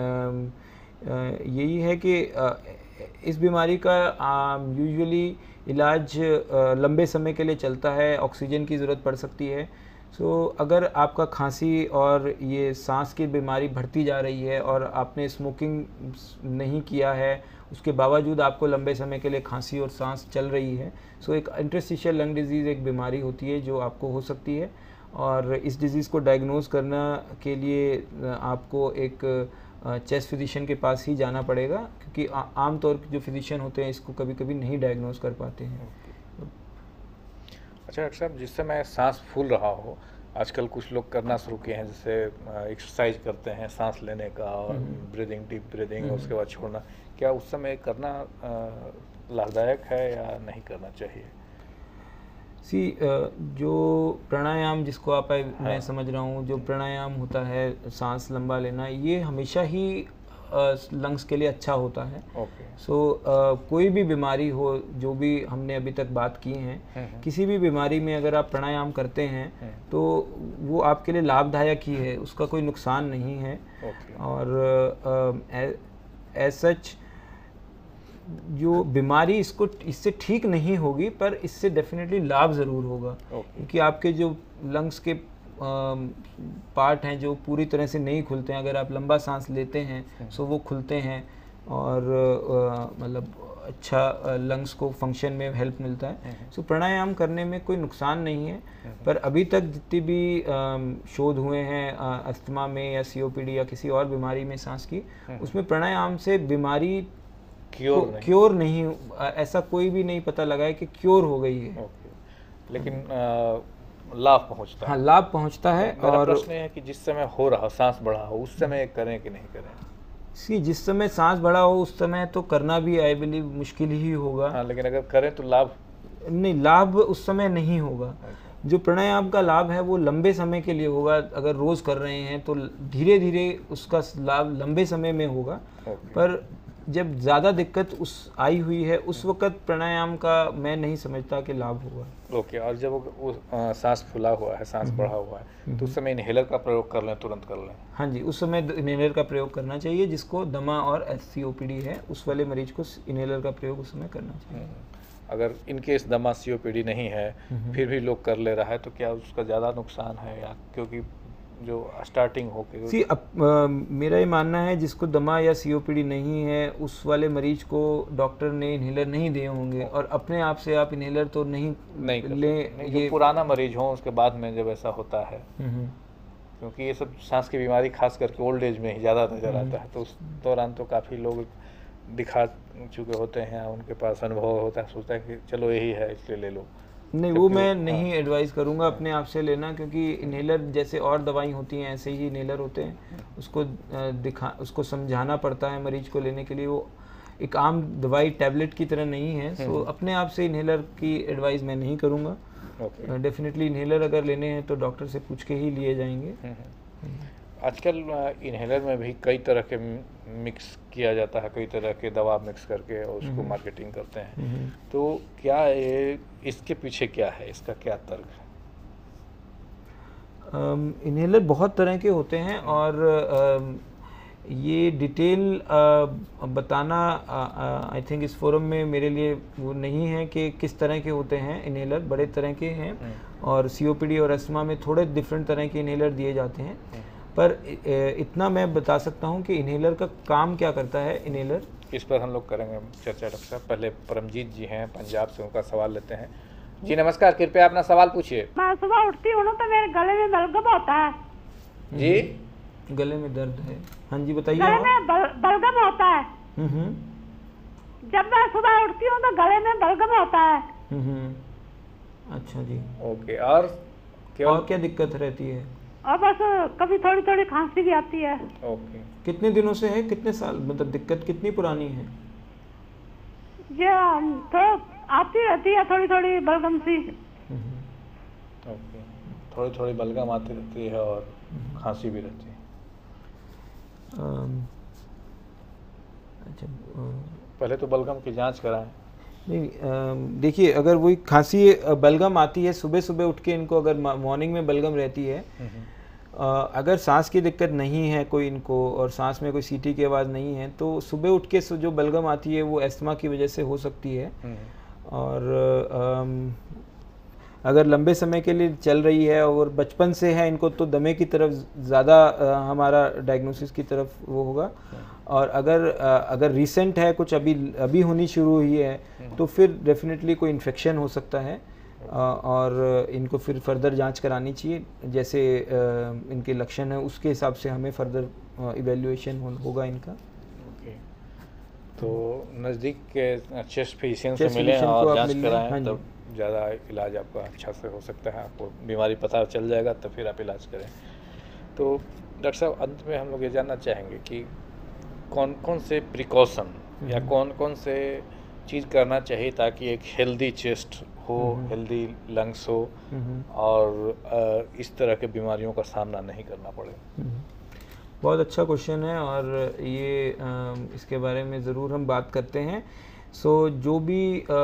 यही है कि आ, इस बीमारी का यूजुअली इलाज आ, लंबे समय के लिए चलता है, ऑक्सीजन की ज़रूरत पड़ सकती है। सो so, अगर आपका खांसी और ये सांस की बीमारी बढ़ती जा रही है और आपने स्मोकिंग नहीं किया है, उसके बावजूद आपको लंबे समय के लिए खांसी और सांस चल रही है, सो so, एक इंटरस्टिशियल लंग डिजीज़ एक बीमारी होती है जो आपको हो सकती है। और इस डिज़ीज़ को डायग्नोज करना के लिए आपको एक चेस्ट फिजिशियन के पास ही जाना पड़ेगा, क्योंकि आमतौर के जो फिजिशियन होते हैं इसको कभी कभी नहीं डायग्नोज कर पाते हैं। अच्छा डॉक्टर साहब, जिस समय सांस फूल रहा हो, आजकल कुछ लोग करना शुरू किए हैं, जैसे एक्सरसाइज करते हैं सांस लेने का और ब्रीदिंग, डीप ब्रीदिंग, उसके बाद छोड़ना, क्या उस समय करना लाभदायक है या नहीं करना चाहिए? सी जो प्राणायाम जिसको आप मैं समझ रहा हूँ, जो प्राणायाम होता है सांस लंबा लेना, ये हमेशा ही लंग्स के लिए अच्छा होता है। ओके। सो कोई भी बीमारी हो, जो भी हमने अभी तक बात की हैं, किसी भी बीमारी में अगर आप प्राणायाम करते हैं तो वो आपके लिए लाभदायक ही है, उसका कोई नुकसान नहीं है। ओके। और एज सच जो बीमारी इसको इससे ठीक नहीं होगी, पर इससे डेफिनेटली लाभ ज़रूर होगा, क्योंकि आपके जो लंग्स के पार्ट हैं जो पूरी तरह से नहीं खुलते हैं, अगर आप लंबा सांस लेते हैं सो वो खुलते हैं और मतलब अच्छा लंग्स को फंक्शन में हेल्प मिलता है। सो प्राणायाम करने में कोई नुकसान नहीं है, पर अभी तक जितनी भी शोध हुए हैं अस्थमा में या सीओपीडी या किसी और बीमारी में सांस की, उसमें प्राणायाम से बीमारी क्योर नहीं, क्योर नहीं, ऐसा कोई भी नहीं पता लगा है कि क्योर हो गई है। ओके। लेकिन लाभ पहुंचता है। हाँ, लाभ पहुंचता है। मेरा और प्रश्न है कि जिस समय हो रहा हो, सांस बढ़ा हो, उस समय करें कि नहीं करें? सी जिस समय सांस बढ़ा हो उस समय तो करना भी आई बिलीव मुश्किल ही होगा। हाँ, लेकिन अगर करें तो लाभ नहीं, लाभ उस समय नहीं होगा। जो प्राणायाम का लाभ है वो लंबे समय के लिए होगा। अगर रोज कर रहे हैं तो धीरे धीरे उसका लाभ लंबे समय में होगा। पर जब ज़्यादा दिक्कत उस आई हुई है उस वक्त प्राणायाम का मैं नहीं समझता कि लाभ होगा। ओके। और जब वो सांस फुला हुआ है, सांस बढ़ा हुआ है, तो उस समय इनहेलर का प्रयोग कर लें, तुरंत कर लें? हाँ जी, उस समय इनहेलर का प्रयोग करना चाहिए। जिसको दमा और सीओपीडी है उस वाले मरीज को इनहेलर का प्रयोग उस समय करना चाहिए। अगर इनकेस दमा सीओपीडी नहीं है फिर भी लोग कर ले रहा है तो क्या उसका ज़्यादा नुकसान है, या क्योंकि जो स्टार्टिंग हो के सी अब आ, मेरा ये मानना है जिसको दमा या सीओपीडी नहीं है उस वाले मरीज को डॉक्टर ने इनहेलर नहीं दिए होंगे, और अपने आप से आप इनहेलर तो नहीं नहीं ले। नहीं, ये पुराना मरीज हो उसके बाद में जब ऐसा होता है, क्योंकि ये सब सांस की बीमारी खास करके ओल्ड एज में ही ज़्यादा नजर आता है, तो उस दौरान तो काफ़ी लोग दिखा चुके होते हैं, उनके पास अनुभव होता है, सोचता है कि चलो यही है इसलिए ले लो। नहीं, वो मैं नहीं एडवाइस करूंगा अपने आप से लेना, क्योंकि इनहेलर जैसे और दवाई होती हैं ऐसे ही इनहेलर होते हैं। उसको दिखा उसको समझाना पड़ता है मरीज को लेने के लिए, वो एक आम दवाई टैबलेट की तरह नहीं है। सो अपने आप से इनहेलर की एडवाइस मैं नहीं करूंगा। डेफिनेटली इनहेलर अगर लेने हैं तो डॉक्टर से पूछ के ही लिए जाएंगे। आजकल इनहेलर में भी कई तरह के मिक्स किया जाता है, कई तरह के दवा मिक्स करके और उसको मार्केटिंग करते हैं, तो क्या ये इसके पीछे क्या है, इसका क्या तर्क है? इनहेलर बहुत तरह के होते हैं और uh, ये डिटेल uh, बताना आई थिंक इस फोरम में मेरे लिए वो नहीं है कि किस तरह के होते हैं इनहेलर। बड़े तरह के हैं और सीओपीडी और अस्थमा में थोड़े डिफरेंट तरह के इनहेलर दिए जाते हैं, पर इतना मैं बता सकता हूं कि इनहेलर का काम क्या करता है। इनहेलर इस पर हम लोग करेंगे चर्चा डॉक्टर साहब। पहले परमजीत जी हैं पंजाब से, उनका सवाल लेते हैं। जी नमस्कार, कृपया अपना सवाल पूछिए। मैं सुबह उठती हूँ तो मेरे गले में बलगम होता है। जी, गले में दर्द है? हाँ जी बताइए। गले में बल, बलगम होता है। जब मैं सुबह उठती हूँ तो गले में बलगम होता है। अच्छा जी, ओके। और क्या और क्या दिक्कत रहती है? और बस कभी थोड़ी थोड़ी खांसी भी आती है। ओके। कितने दिनों से है, कितने साल, मतलब दिक्कत कितनी पुरानी है? ये तो आती रहती है थोड़ी थोड़ी बलगम सी। ओके, थोड़ी थोड़ी बलगम आती रहती है और खांसी भी रहती है। अच्छा, पहले तो बलगम की जांच कराएं। नहीं, देखिए अगर वही खांसी बलगम आती है सुबह सुबह उठ के, इनको अगर मॉर्निंग में बलगम रहती है, अगर सांस की दिक्कत नहीं है कोई इनको और सांस में कोई सीटी की आवाज़ नहीं है, तो सुबह उठ के जो बलगम आती है वो अस्थमा की वजह से हो सकती है। और अगर लंबे समय के लिए चल रही है और बचपन से है इनको, तो दमे की तरफ ज़्यादा हमारा डायग्नोसिस की तरफ वो होगा। और अगर अगर रिसेंट है, कुछ अभी अभी होनी शुरू हुई है, तो फिर डेफिनेटली कोई इन्फेक्शन हो सकता है और इनको फिर फर्दर जांच करानी चाहिए। जैसे इनके लक्षण है उसके हिसाब से हमें फर्दर इवेल्युएशन होगा इनका। ओके, तो नज़दीक के चेस्ट फिजिशियन से मिलें और जांच कराएं, तब ज़्यादा इलाज आपका अच्छा से हो सकता है। आपको बीमारी पता चल जाएगा तब फिर आप इलाज करें। तो डॉक्टर साहब, अंत में हम लोग ये जानना चाहेंगे कि कौन कौन से प्रिकॉशन या कौन कौन से चीज़ करना चाहिए ताकि एक हेल्दी चेस्ट हो, हेल्दी लंग्स हो और अ, इस तरह के बीमारियों का सामना नहीं करना पड़े। बहुत अच्छा क्वेश्चन है और ये अ, इसके बारे में ज़रूर हम बात करते हैं। सो so, जो भी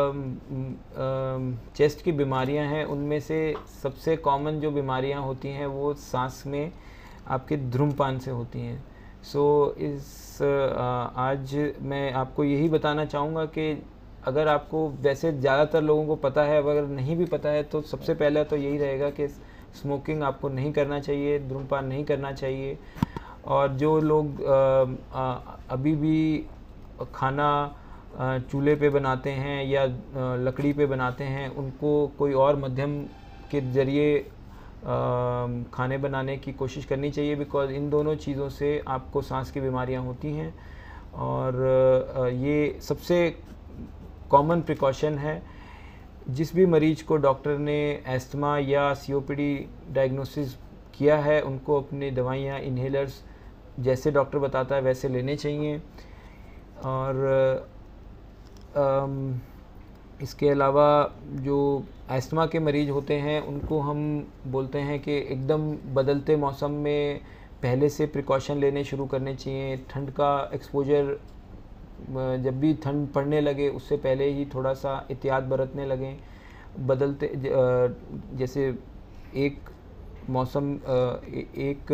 चेस्ट की बीमारियां हैं उनमें से सबसे कॉमन जो बीमारियां होती हैं वो सांस में आपके धूम्रपान से होती हैं। सो so, इस आ, आज मैं आपको यही बताना चाहूँगा कि अगर आपको वैसे ज़्यादातर लोगों को पता है, अगर नहीं भी पता है तो सबसे पहले तो यही रहेगा कि स्मोकिंग आपको नहीं करना चाहिए, धूम्रपान नहीं करना चाहिए। और जो लोग आ, आ, अभी भी खाना चूल्हे पे बनाते हैं या लकड़ी पे बनाते हैं, उनको कोई और माध्यम के ज़रिए खाने बनाने की कोशिश करनी चाहिए, बिकॉज़ इन दोनों चीज़ों से आपको सांस की बीमारियां होती हैं। और ये सबसे कॉमन प्रिकॉशन है। जिस भी मरीज को डॉक्टर ने एस्थमा या सीओपीडी डायग्नोसिस किया है उनको अपनी दवाइयाँ, इन्हेलर्स जैसे डॉक्टर बताता है वैसे लेने चाहिए। और आम, इसके अलावा जो एस्थमा के मरीज़ होते हैं उनको हम बोलते हैं कि एकदम बदलते मौसम में पहले से प्रिकॉशन लेने शुरू करने चाहिए। ठंड का एक्सपोजर जब भी ठंड पड़ने लगे उससे पहले ही थोड़ा सा एहतियात बरतने लगें। बदलते जैसे एक मौसम एक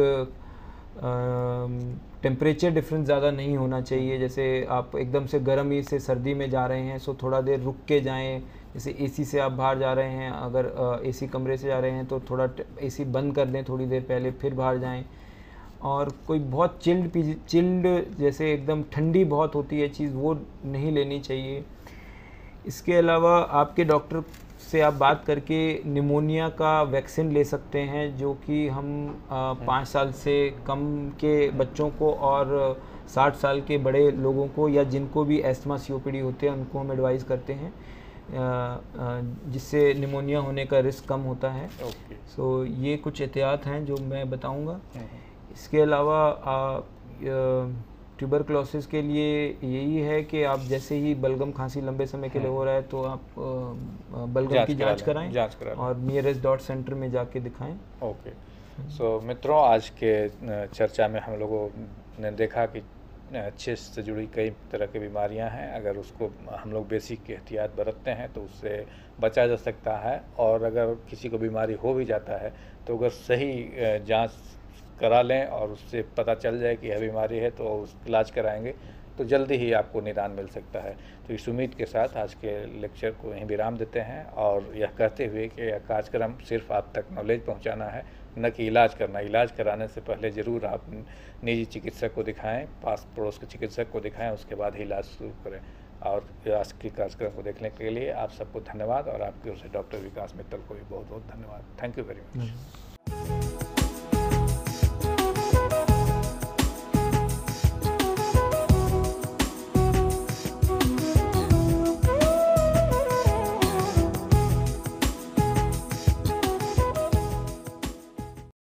टेम्परेचर डिफरेंस ज़्यादा नहीं होना चाहिए। जैसे आप एकदम से गर्मी से सर्दी में जा रहे हैं सो थोड़ा देर रुक के जाएं। जैसे एसी से आप बाहर जा रहे हैं, अगर एसी कमरे से जा रहे हैं तो थोड़ा एसी बंद कर दें थोड़ी देर पहले, फिर बाहर जाएं। और कोई बहुत चिल्ड चिल्ड जैसे एकदम ठंडी बहुत होती है चीज़, वो नहीं लेनी चाहिए। इसके अलावा आपके डॉक्टर से आप बात करके निमोनिया का वैक्सीन ले सकते हैं, जो कि हम पाँच साल से कम के बच्चों को और साठ साल के बड़े लोगों को या जिनको भी एस्थमा सीओपीडी होते हैं उनको हम एडवाइस करते हैं, जिससे निमोनिया होने का रिस्क कम होता है। ओके। सो ये कुछ एहतियात हैं जो मैं बताऊंगा। इसके अलावा ट्यूबरक्लोसिस के लिए यही है कि आप जैसे ही बलगम खांसी लंबे समय के लिए हो रहा है तो आप बलगम की जांच कराएं जांच करा और नियरेस्ट डॉट सेंटर में जाके दिखाएं। ओके। सो मित्रों, आज के चर्चा में हम लोगों ने देखा कि चेस्ट से जुड़ी कई तरह की बीमारियां हैं। अगर उसको हम लोग बेसिक एहतियात बरतते हैं तो उससे बचा जा सकता है। और अगर किसी को बीमारी हो भी जाता है तो अगर सही जांच करा लें और उससे पता चल जाए कि यह बीमारी है तो उस इलाज कराएंगे तो जल्दी ही आपको निदान मिल सकता है। तो इस उम्मीद के साथ आज के लेक्चर को यहीं विराम देते हैं और यह कहते हुए कि यह कार्यक्रम सिर्फ आप तक नॉलेज पहुंचाना है, न कि इलाज करना। इलाज कराने से पहले ज़रूर आप निजी चिकित्सक को दिखाएं, पास पड़ोस के चिकित्सक को दिखाएं, उसके बाद ही इलाज शुरू करें। और आज के कार्यक्रम को देखने के लिए आप सबको धन्यवाद और आपकी ओर से डॉक्टर विकास मित्तल को भी बहुत बहुत धन्यवाद। Thank you very much.